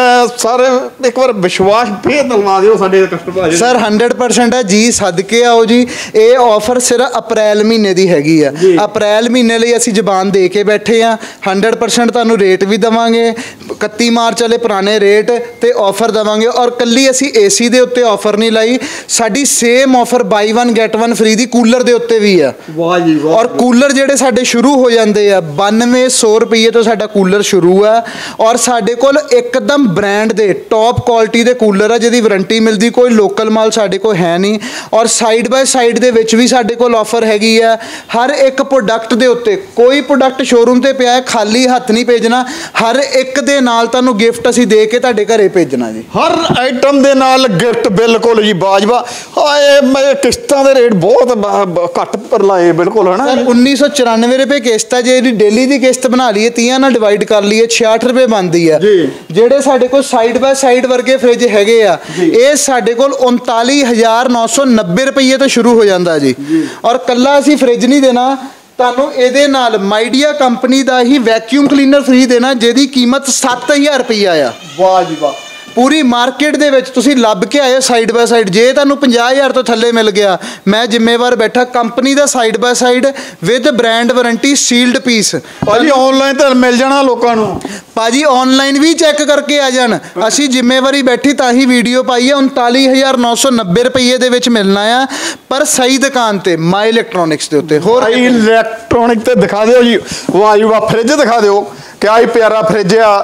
ਸਰ ਇੱਕ ਵਾਰ ਵਿਸ਼ਵਾਸ ਫੇਰ ਦਿਲਵਾ ਦਿਓ ਸਾਡੇ ਕਸਟਮਰ। ਸਰ ਹੰਡਰਡ ਪਰਸੈਂਟ ਹੈ ਜੀ, ਸਦਕੇ ਆਓ ਜੀ। ਇਹ ਆਫਰ ਸਿਰਫ ਅਪ੍ਰੈਲ ਮਹੀਨੇ ਦੀ ਹੈਗੀ ਆ, ਅਪ੍ਰੈਲ ਮਹੀਨੇ ਲਈ ਅਸੀਂ ਜ਼ਬਾਨ ਦੇ ਕੇ ਬੈਠੇ ਆ। ਹੰਡਰਡ ਪਰਸੈਂਟ ਤੁਹਾਨੂੰ ਰੇਟ ਵੀ ਦੇਵਾਂਗੇ, ਇਕੱਤੀ ਮਾਰਚ ਵਾਲੇ ਪੁਰਾਣੇ ਰੇਟ ਤੇ ਆਫਰ ਦੇਵਾਂਗੇ। ਔਰ ਕੱਲੀ ਅਸੀਂ ਏਸੀ ਦੇ ਉੱਤੇ ਆਫਰ ਨਹੀਂ ਲਾਈ, ਸਾਡੀ same offer buy one get one free ਦੀ ਕੂਲਰ ਦੇ ਉੱਤੇ ਵੀ ਆ। ਵਾਹ ਜੀ ਵਾਹ। ਔਰ ਕੂਲਰ ਜਿਹੜੇ ਸਾਡੇ ਸ਼ੁਰੂ ਹੋ ਜਾਂਦੇ ਆ ਬਾਨਵੇਂ ਸੌ ਰੁਪਏ ਤੋਂ ਸਾਡਾ ਕੂਲਰ ਸ਼ੁਰੂ ਆ। ਔਰ ਸਾਡੇ ਕੋਲ ਇੱਕਦਮ ਬ੍ਰਾਂਡ ਦੇ ਟੌਪ ਕੁਆਲਿਟੀ ਦੇ ਕੂਲਰ ਆ, ਜਿਹਦੀ ਵਾਰੰਟੀ ਮਿਲਦੀ, ਕੋਈ ਲੋਕਲ ਮਾਲ ਸਾਡੇ ਕੋਲ ਹੈ ਨਹੀਂ। ਔਰ ਸਾਈਡ ਬਾਏ ਸਾਈਡ ਦੇ ਵਿੱਚ ਵੀ ਸਾਡੇ ਕੋਲ ਆਫਰ ਹੈਗੀ ਆ, ਹਰ ਇੱਕ ਪ੍ਰੋਡਕਟ ਦੇ ਉੱਤੇ। ਕੋਈ ਪ੍ਰੋਡਕਟ ਸ਼ੋਰੂਮ ਤੇ ਪਿਆ ਹੈ ਖਾਲੀ ਹੱਥ ਨਹੀਂ ਭੇਜਣਾ, ਹਰ ਇੱਕ ਦੇ ਨਾਲ ਤੁਹਾਨੂੰ ਗਿਫਟ ਅਸੀਂ ਦੇ ਕੇ ਤੁਹਾਡੇ ਘਰੇ ਭੇਜਣਾ ਜੀ। ਹਰ ਆਈਟਮ ਦੇ ਨਾਲ ਗਿਫਟ ਬਿਲਕੁਲ ਜੀ ਬਾਜਵਾ। ਹਾਏ ਮੈਂ ਕਿਸ਼ਤਾਂ ਦੇ ਰੇਟ ਬਹੁਤ ਘੱਟ ਪਰ ਲਾਏ ਬਿਲਕੁਲ, ਹੈ ਨਾ। ਉੱਨੀ ਸੌ ਚੁਰਾਨਵੇਂ ਰੁਪਏ ਕਿਸ਼ਤ ਹੈ, ਜੇ ਇਹਦੀ ਡੇਲੀ ਦੀ ਕਿਸ਼ਤ ਬਣਾ ਲਈਏ ਤੀਆਂ ਨਾਲ ਡਿਵਾਈਡ ਕਰ ਲਈਏ, ਛਿਆਹਠ ਰੁਪਏ ਬਣਦੀ ਹੈ। ਜਿਹੜੇ ਸਾਡੇ ਕੋਲ ਸਾਈਡ ਬਾਏ ਸਾਈਡ ਵਰਗੇ ਫ੍ਰਿਜ ਹੈਗੇ ਆ, ਇਹ ਸਾਡੇ ਕੋਲ ਉਨਤਾਲੀ ਹਜ਼ਾਰ ਨੌ ਸੌ ਨੱਬੇ ਰੁਪਏ ਤੋਂ ਸ਼ੁਰੂ ਹੋ ਜਾਂਦਾ ਜੀ। ਔਰ ਕੱਲਾ ਅਸੀਂ ਫ੍ਰਿਜ ਨਹੀਂ ਦੇਣਾ ਤੁਹਾਨੂੰ, ਇਹਦੇ ਨਾਲ ਮਾਈਡੀਆ ਕੰਪਨੀ ਦਾ ਹੀ ਵੈਕਿਊਮ ਕਲੀਨਰ ਫ੍ਰੀ ਦੇਣਾ, ਜਿਹਦੀ ਕੀਮਤ ਸੱਤ ਹਜ਼ਾਰ ਰੁਪਈਆ ਆ। ਵਾਹ ਜੀ ਵਾਹ। ਪੂਰੀ ਮਾਰਕੀਟ ਦੇ ਵਿੱਚ ਤੁਸੀਂ ਲੱਭ ਕੇ ਆਏ ਸਾਈਡ ਬਾਏ ਸਾਈਡ। ਜੇ ਤੁਹਾਨੂੰ ਪੰਜਾਹ ਹਜ਼ਾਰ ਤੋਂ ਥੱਲੇ ਮਿਲ ਗਿਆ, ਮੈਂ ਜ਼ਿੰਮੇਵਾਰ ਬੈਠਾ, ਕੰਪਨੀ ਦਾ side by side with brand warranty sealed piece. ਭਾਜੀ ਆਨਲਾਈਨ ਤਾਂ ਮਿਲ ਜਾਣਾ ਲੋਕਾਂ ਨੂੰ, ਭਾਜੀ ਆਨਲਾਈਨ ਵੀ ਚੈੱਕ ਕਰਕੇ ਆ ਜਾਣ, ਅਸੀਂ ਜ਼ਿੰਮੇਵਾਰੀ ਬੈਠੀ ਤਾਂ ਹੀ ਵੀਡੀਓ ਪਾਈ ਹੈ। ਉਨਤਾਲੀ ਹਜ਼ਾਰ ਨੌ ਸੌ ਨੱਬੇ ਰੁਪਏ ਦੇ ਵਿੱਚ ਮਿਲਣਾ ਆ, ਪਰ ਸਹੀ ਦੁਕਾਨ ਤੇ ਮਾਈ ਇਲੈਕਟ੍ਰੋਨਿਕਸ ਦੇ ਉੱਤੇ। ਹੋਰ ਮਾਈ ਇਲੈਕਟ੍ਰੋਨਿਕ ਤੇ ਦਿਖਾ ਦਿਓ ਜੀ, ਵਾਹ ਜੀ ਵਾਹ, ਫ੍ਰਿਜ ਦਿਖਾ ਦਿਓ, ਕਿਆ ਹੀ ਪਿਆਰਾ ਫ੍ਰਿਜ ਆ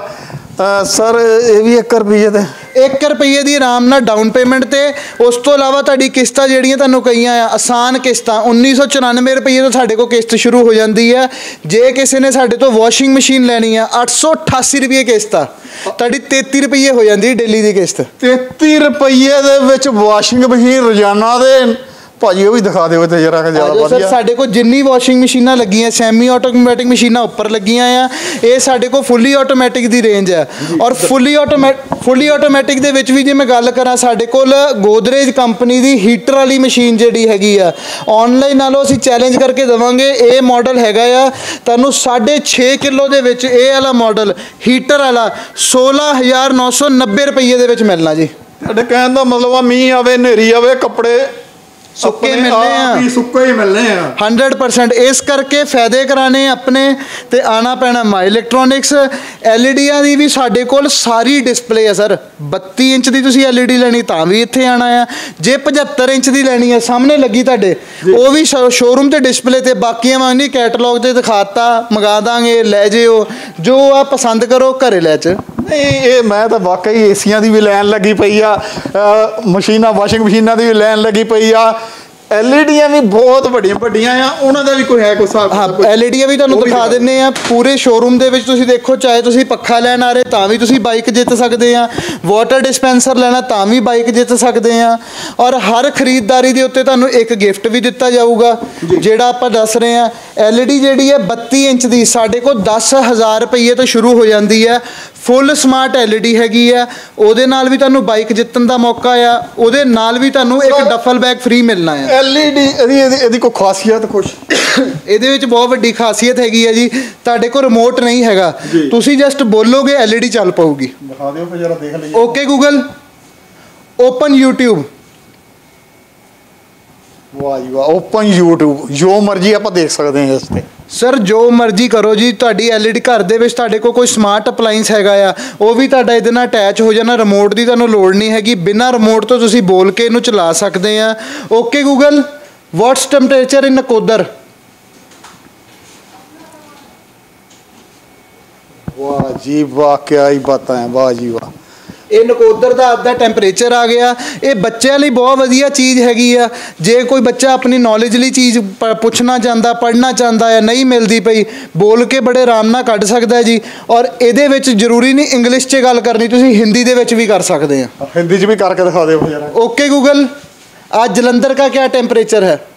ਸਰ। ਇਹ ਵੀ ਇੱਕ ਰੁਪਈਏ ਤੇ ਇੱਕ ਰੁਪਈਏ ਦੀ ਆਰਾਮ ਨਾਲ ਡਾਊਨ ਪੇਮੈਂਟ ਤੇ। ਉਸ ਤੋਂ ਇਲਾਵਾ ਤੁਹਾਡੀ ਕਿਸ਼ਤਾਂ ਜਿਹੜੀਆਂ ਤੁਹਾਨੂੰ ਕਹੀਆਂ ਆ ਆਸਾਨ ਕਿਸ਼ਤਾਂ, ਉੱਨੀ ਸੌ ਚੁਰਾਨਵੇਂ ਰੁਪਈਏ ਤੋਂ ਸਾਡੇ ਕੋਲ ਕਿਸ਼ਤ ਸ਼ੁਰੂ ਹੋ ਜਾਂਦੀ ਹੈ। ਜੇ ਕਿਸੇ ਨੇ ਸਾਡੇ ਤੋਂ ਵਾਸ਼ਿੰਗ ਮਸ਼ੀਨ ਲੈਣੀ ਆ, ਅੱਠ ਸੌ ਅਠਾਸੀ ਰੁਪਏ ਕਿਸ਼ਤ ਆ ਤੁਹਾਡੀ, ਤੇਤੀ ਰੁਪਈਏ ਹੋ ਜਾਂਦੀ ਡੇਲੀ ਦੀ ਕਿਸ਼ਤ। ਤੇਤੀ ਰੁਪਈਏ ਦੇ ਵਿੱਚ ਵਾਸ਼ਿੰਗ ਮਸ਼ੀਨ ਰੋਜ਼ਾਨਾ ਦੇ ਭਾਜੀ ਉਹ ਵੀ ਦਿਖਾ ਦਿਓ ਤੇ ਜਰਾ ਜਿਆਦਾ ਸਰ ਵਧੀਆ। ਸਾਡੇ ਕੋਲ ਜਿੰਨੀ ਵਾਸ਼ਿੰਗ ਮਸ਼ੀਨਾਂ ਲੱਗੀਆਂ, ਸੈਮੀ ਆਟੋਮੈਟਿਕ ਮਸ਼ੀਨਾਂ ਉੱਪਰ ਲੱਗੀਆਂ ਆ, ਇਹ ਸਾਡੇ ਕੋਲ ਫੁੱਲੀ ਆਟੋਮੈਟਿਕ ਦੀ ਰੇਂਜ ਹੈ। ਔਰ ਫੁੱਲੀ ਆਟੋਮੈਟਿਕ ਫੁੱਲੀ ਆਟੋਮੈਟਿਕ ਦੇ ਵਿੱਚ ਵੀ ਜੇ ਮੈਂ ਗੱਲ ਕਰਾਂ, ਸਾਡੇ ਕੋਲ ਗੋਦਰੇਜ ਕੰਪਨੀ ਦੀ ਹੀਟਰ ਵਾਲੀ ਮਸ਼ੀਨ ਜਿਹੜੀ ਹੈਗੀ ਆ, ਆਨਲਾਈਨ ਨਾਲੋਂ ਅਸੀਂ ਚੈਲੰਜ ਕਰਕੇ ਦੇਵਾਂਗੇ। ਇਹ ਮਾਡਲ ਹੈਗਾ ਆ ਤੁਹਾਨੂੰ ਸਾਢੇ ਛੇ ਕਿਲੋ ਦੇ ਵਿੱਚ, ਇਹ ਵਾਲਾ ਮਾਡਲ ਹੀਟਰ ਵਾਲਾ ਸੋਲਾਂ ਹਜ਼ਾਰ ਨੌ ਸੌ ਨੱਬੇ ਰੁਪਈਏ ਦੇ ਵਿੱਚ ਮਿਲਣਾ ਜੀ। ਤੁਹਾਡੇ ਕਹਿਣ ਦਾ ਮਤਲਬ ਆ ਮੀਂਹ ਆਵੇ ਹਨੇਰੀ ਆਵੇ ਕੱਪੜੇ ਸੁੱਕੇ ਮਿਲਨੇ ਆ, ਸੁੱਕੇ ਹੀ ਮਿਲਨੇ ਆ ਹੰਡਰਡ ਪਰਸੈਂਟ। ਇਸ ਕਰਕੇ ਫਾਇਦੇ ਕਰਾਣੇ ਆਪਣੇ ਤੇ ਆਣਾ ਪੈਣਾ ਮਾਈ ਇਲੈਕਟ੍ਰੋਨਿਕਸ। ਐਲਈਡੀਆਂ ਦੀ ਵੀ ਸਾਡੇ ਕੋਲ ਸਾਰੀ ਡਿਸਪਲੇ ਆ ਸਰ। ਬੱਤੀ ਇੰਚ ਦੀ ਤੁਸੀਂ ਐਲਈਡੀ ਲੈਣੀ ਤਾਂ ਵੀ ਇੱਥੇ ਆਣਾ ਆ, ਜੇ ਪਝੱਤਰ ਇੰਚ ਦੀ ਲੈਣੀ ਆ ਸਾਹਮਣੇ ਲੱਗੀ ਤੁਹਾਡੇ, ਉਹ ਵੀ ਸ਼ੋਰੂਮ ਤੇ ਡਿਸਪਲੇ ਤੇ। ਬਾਕੀਆਂ ਵਾਂਗ ਨਹੀਂ ਕੈਟਲੌਗ ਤੇ ਦਿਖਾਤਾ, ਮੰਗਾ ਦਾਂਗੇ, ਲੈ ਜਿਓ, ਜੋ ਆ ਪਸੰਦ ਕਰੋ ਘਰੇ ਲੈ ਚ। ਨਹੀਂ ਇਹ ਮੈਂ ਤਾਂ ਵਾਕਈ ਏਸੀਆਂ ਦੀ ਵੀ ਲਾਈਨ ਲੱਗੀ ਪਈ ਆ, ਮਸ਼ੀਨਾਂ ਵਾਸ਼ਿੰਗ ਮਸ਼ੀਨਾਂ ਦੀ ਵੀ ਲਾਈਨ ਲੱਗੀ ਪਈ ਆ, ਐਲਈਡੀਆਂ ਵੀ ਬਹੁਤ ਵੱਡੀਆਂ ਵੱਡੀਆਂ ਆ, ਉਹਨਾਂ ਦਾ ਵੀ ਕੋਈ ਹੈ ਕੋਈ ਹਿਸਾਬ? ਹਾਂ ਐਲਈਡੀਆਂ ਵੀ ਤੁਹਾਨੂੰ ਦਿਖਾ ਦਿੰਨੇ ਆ ਪੂਰੇ ਸ਼ੋਰੂਮ ਦੇ ਵਿੱਚ। ਤੁਸੀਂ ਦੇਖੋ, ਚਾਹੇ ਤੁਸੀਂ ਪੱਖਾ ਲੈਣ ਆ ਰਹੇ ਤਾਂ ਵੀ ਤੁਸੀਂ ਬਾਈਕ ਜਿੱਤ ਸਕਦੇ ਆ, ਵਾਟਰ ਡਿਸਪੈਂਸਰ ਲੈਣਾ ਤਾਂ ਵੀ ਬਾਈਕ ਜਿੱਤ ਸਕਦੇ ਆ। ਔਰ ਹਰ ਖਰੀਦਦਾਰੀ ਦੇ ਉੱਤੇ ਤੁਹਾਨੂੰ ਇੱਕ ਗਿਫਟ ਵੀ ਦਿੱਤਾ ਜਾਊਗਾ, ਜਿਹੜਾ ਆਪਾਂ ਦੱਸ ਰਹੇ ਆ। ਐਲਈਡੀ ਜਿਹੜੀ ਹੈ ਬੱਤੀ ਇੰਚ ਦੀ ਸਾਡੇ ਕੋਲ ਦਸ ਹਜ਼ਾਰ ਰੁਪਈਏ ਤੋਂ ਸ਼ੁਰੂ ਹੋ ਜਾਂਦੀ ਹੈ। ਫੁੱਲ ਸਮਾਰਟ ਐਲਈਡੀ ਹੈਗੀ ਆ, ਉਹਦੇ ਨਾਲ ਵੀ ਤੁਹਾਨੂੰ ਬਾਈਕ ਜਿੱਤਣ ਦਾ ਮੌਕਾ ਆ, ਉਹਦੇ ਨਾਲ ਵੀ ਤੁਹਾਨੂੰ ਇੱਕ ਡਫਲ ਬੈਗ ਫ੍ਰੀ ਮਿਲਣਾ ਆ। ਐਲਈਡੀ ਇਹਦੀ ਇਹਦੀ ਕੋਈ ਖਾਸੀਅਤ ਕੁਛ? ਇਹਦੇ ਵਿੱਚ ਬਹੁਤ ਵੱਡੀ ਖਾਸੀਅਤ ਹੈਗੀ ਹੈ ਜੀ, ਤੁਹਾਡੇ ਕੋਲ ਰਿਮੋਟ ਨਹੀਂ ਹੈਗਾ, ਤੁਸੀਂ ਜਸਟ ਬੋਲੋਗੇ ਐਲਈਡੀ ਚੱਲ ਪਊਗੀ। ਦਿਖਾ ਦਿਓ ਫਿਰ ਜਰਾ ਦੇਖ ਲਈਏ। Okay Google, open YouTube. ਵਾਹ ਜੀ ਵਾਹ, ਓਪਨ ਯੂਟਿਊਬ, ਜੋ ਮਰਜ਼ੀ ਆਪਾਂ ਦੇਖ ਸਕਦੇ ਹਾਂ ਇਸ ਤੇ। ਸਰ ਜੋ ਮਰਜ਼ੀ ਕਰੋ ਜੀ, ਤੁਹਾਡੀ ਐਲਈਡੀ ਘਰ ਦੇ ਵਿੱਚ ਤੁਹਾਡੇ ਕੋਲ ਕੋਈ ਸਮਾਰਟ ਅਪਲਾਈਂਸ ਹੈਗਾ ਆ, ਉਹ ਵੀ ਤੁਹਾਡਾ ਇਹਦੇ ਨਾਲ ਅਟੈਚ ਹੋ ਜਾਣਾ। ਰਿਮੋਟ ਦੀ ਤੁਹਾਨੂੰ ਲੋੜ ਨਹੀਂ ਹੈਗੀ, ਬਿਨਾਂ ਰਿਮੋਟ ਤੋਂ ਤੁਸੀਂ ਬੋਲ ਕੇ ਇਹਨੂੰ ਚਲਾ ਸਕਦੇ ਆ। Okay Google, what's temperature in Nakodar. ਵਾਹ ਜੀ ਵਾਹ, ਕਿਆ ਹੀ ਬਾਤਾਂ ਹੈ, ਵਾਹ ਜੀ ਵਾਹ। ਇਹ ਨਕੋਦਰ ਦਾ ਆਪਦਾ ਟੈਂਪਰੇਚਰ ਆ ਗਿਆ। ਇਹ ਬੱਚਿਆਂ ਲਈ ਬਹੁਤ ਵਧੀਆ ਚੀਜ਼ ਹੈਗੀ ਆ। ਜੇ ਕੋਈ ਬੱਚਾ ਆਪਣੀ ਨੌਲੇਜ ਲਈ ਚੀਜ਼ ਪ ਪੁੱਛਣਾ ਚਾਹੁੰਦਾ, ਪੜ੍ਹਨਾ ਚਾਹੁੰਦਾ ਹੈ, ਨਹੀਂ ਮਿਲਦੀ ਪਈ, ਬੋਲ ਕੇ ਬੜੇ ਆਰਾਮ ਨਾਲ ਕੱਢ ਸਕਦਾ ਜੀ। ਔਰ ਇਹਦੇ ਵਿੱਚ ਜ਼ਰੂਰੀ ਨਹੀਂ ਇੰਗਲਿਸ਼ 'ਚ ਗੱਲ ਕਰਨੀ, ਤੁਸੀਂ ਹਿੰਦੀ ਦੇ ਵਿੱਚ ਵੀ ਕਰ ਸਕਦੇ ਆ। ਹਿੰਦੀ 'ਚ ਵੀ ਕਰਕੇ ਦਿਖਾ ਦਿਓ ਜਰਾ। ओके गूगल, आज जलंधर का क्या टेम्परेचर है?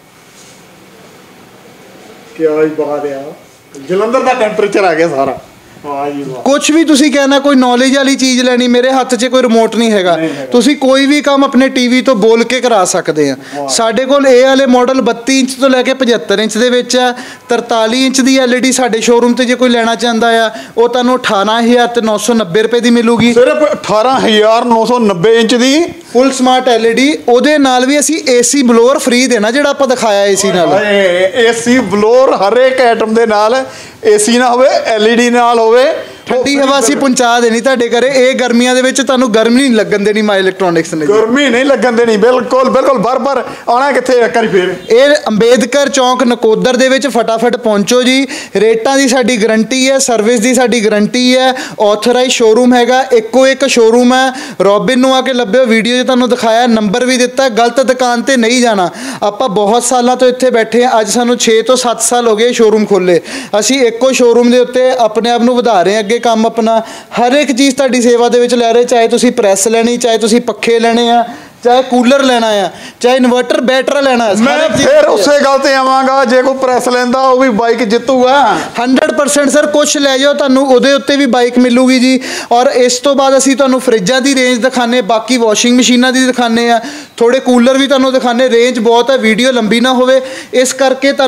क्या ही बात है, जलंधर का टेम्परेचर आ गया सारा। ਕੁਛ ਵੀ ਤੁਸੀਂ ਕਹਿਣਾ, ਕੋਈ ਨੌਲੇਜ ਵਾਲੀ ਚੀਜ਼ ਲੈਣੀ, ਮੇਰੇ ਹੱਥ 'ਚ ਕੋਈ ਰਿਮੋਟ ਨਹੀਂ ਹੈਗਾ, ਤੁਸੀਂ ਕੋਈ ਵੀ ਕੰਮ ਆਪਣੇ ਟੀਵੀ ਤੋਂ ਬੋਲ ਕੇ ਕਰਾ ਸਕਦੇ ਆ। ਸਾਡੇ ਕੋਲ ਇਹ ਵਾਲੇ ਮਾਡਲ ਬੱਤੀ ਇੰਚ ਤੋਂ ਲੈ ਕੇ ਪਝੱਤਰ ਇੰਚ ਦੇ ਵਿੱਚ ਆ। ਤਰਤਾਲੀ ਇੰਚ ਦੀ ਐਲਈਡੀ ਸਾਡੇ ਸ਼ੋਰੂਮ ਤੇ ਜੇ ਕੋਈ ਲੈਣਾ ਚਾਹੁੰਦਾ ਆ, ਉਹ ਤੁਹਾਨੂੰ ਅਠਾਰਾਂ ਹਜ਼ਾਰ ਤੇ ਨੌ ਸੌ ਨੱਬੇ ਰੁਪਏ ਦੀ ਮਿਲੂਗੀ। ਸਿਰਫ ਅਠਾਰਾਂ ਹਜ਼ਾਰ ਨੌ ਸੌ ਨੱਬੇ ਇੰਚ ਦੀ ਫੁੱਲ ਸਮਾਰਟ ਐਲਈਡੀ। ਉਹਦੇ ਨਾਲ ਵੀ ਅਸੀਂ ਏਸੀ ਬਲੋਅਰ ਫ੍ਰੀ ਦੇਣਾ, ਜਿਹੜਾ ਆਪਾਂ ਦਿਖਾਇਆ ਏਸੀ ਨਾਲ। ਏਸੀ ਬਲੋਅਰ ਹਰੇਕ ਆਈਟਮ ਦੇ ਨਾਲ, ਏਸੀ ਨਾ ਹੋਵੇ ਐਲਈਡੀ ਨਾਲ ਹੋਵੇ, ਠੰਡੀ ਹਵਾ ਅਸੀਂ ਪਹੁੰਚਾ ਦੇਣੀ ਤੁਹਾਡੇ ਘਰੇ। ਇਹ ਗਰਮੀਆਂ ਦੇ ਵਿੱਚ ਤੁਹਾਨੂੰ ਗਰਮੀ ਨਹੀਂ ਲੱਗਣ ਦੇਣੀ ਮਾਈ ਇਲੈਕਟ੍ਰੋਨਿਕਸ ਨੇ। ਗਰਮੀ ਨਹੀਂ ਲੱਗਣ ਦੇਣੀ, ਬਿਲਕੁਲ ਬਿਲਕੁਲ। ਬਾਰ ਬਾਰ ਆਉਣਾ ਕਿੱਥੇ ਇੱਕ ਵਾਰੀ ਫੇਰ। ਇਹ ਅੰਬੇਦਕਰ ਚੌਂਕ ਨਕੋਦਰ ਦੇ ਵਿੱਚ ਫਟਾਫਟ ਪਹੁੰਚੋ ਜੀ। ਰੇਟਾਂ ਦੀ ਸਾਡੀ ਗਰੰਟੀ ਹੈ, ਸਰਵਿਸ ਦੀ ਸਾਡੀ ਗਰੰਟੀ ਹੈ। ਆਥੋਰਾਈਜ਼ ਸ਼ੋਰੂਮ ਹੈਗਾ, ਇੱਕੋ ਇੱਕ ਸ਼ੋਰੂਮ ਹੈ। ਰੋਬਿਨ ਨੂੰ ਆ ਕੇ ਲੱਭਿਓ, ਵੀਡੀਓ 'ਚ ਤੁਹਾਨੂੰ ਦਿਖਾਇਆ, ਨੰਬਰ ਵੀ ਦਿੱਤਾ। ਗਲਤ ਦੁਕਾਨ ਤੇ ਨਹੀਂ ਜਾਣਾ। ਆਪਾਂ ਬਹੁਤ ਸਾਲਾਂ ਤੋਂ ਇੱਥੇ ਬੈਠੇ ਹਾਂ, ਅੱਜ ਸਾਨੂੰ ਛੇ ਤੋਂ ਸੱਤ ਸਾਲ ਹੋ ਗਏ ਸ਼ੋਰੂਮ ਖੋਲ੍ਹੇ। ਅਸੀਂ ਇੱਕੋ ਸ਼ੋਰੂਮ ਦੇ ਉੱਤੇ ਆਪਣੇ ਆਪ ਨੂੰ ਵਧਾ ਰਹੇ ਹਾਂ ਅੱਗੇ ਕੰਮ ਆਪਣਾ। ਹਰ ਇੱਕ ਚੀਜ਼ ਤੁਹਾਡੀ ਸੇਵਾ ਦੇ ਵਿੱਚ ਲੈ ਰਹੇ, ਚਾਹੇ ਤੁਸੀਂ ਪ੍ਰੈਸ ਲੈਣੀ, ਚਾਹੇ ਤੁਸੀਂ ਪੱਖੇ ਲੈਣੇ ਆ, ਚਾਹੇ ਕੂਲਰ ਲੈਣਾ ਆ, ਚਾਹੇ ਇਨਵਰਟਰ ਬੈਟਰਾ ਲੈਣਾ। ਮੈਂ ਫਿਰ ਉਸੇ ਗੱਲ ਤੇ ਆਵਾਂਗਾ, ਜੇ ਕੋਈ ਪ੍ਰੈਸ ਲੈਂਦਾ ਉਹ ਵੀ ਬਾਈਕ ਜਿੱਤੂਗਾ ਹੰਡਰਡ ਪਰਸੈਂਟ ਸਰ। ਕੁਛ ਲੈ ਜਾਓ, ਤੁਹਾਨੂੰ ਉਹਦੇ ਉੱਤੇ ਵੀ ਬਾਈਕ ਮਿਲੂਗੀ ਜੀ। ਔਰ ਇਸ ਤੋਂ ਬਾਅਦ ਅਸੀਂ ਤੁਹਾਨੂੰ ਫਰਿੱਜਾਂ ਦੀ ਰੇਂਜ ਦਿਖਾਣੇ, ਬਾਕੀ ਵਾਸ਼ਿੰਗ ਮਸ਼ੀਨਾਂ ਦੀ ਦਿਖਾਣੇ ਆ, ਥੋੜੇ ਕੂਲਰ ਵੀ ਤੁਹਾਨੂੰ ਦਿਖਾਣੇ। ਰੇਂਜ ਬਹੁਤ ਹੈ, ਵੀਡੀਓ ਲੰਬੀ ਨਾ ਹੋਵੇ, ਇਸ ਕਰਕੇ ਤੁਹਾਨੂੰ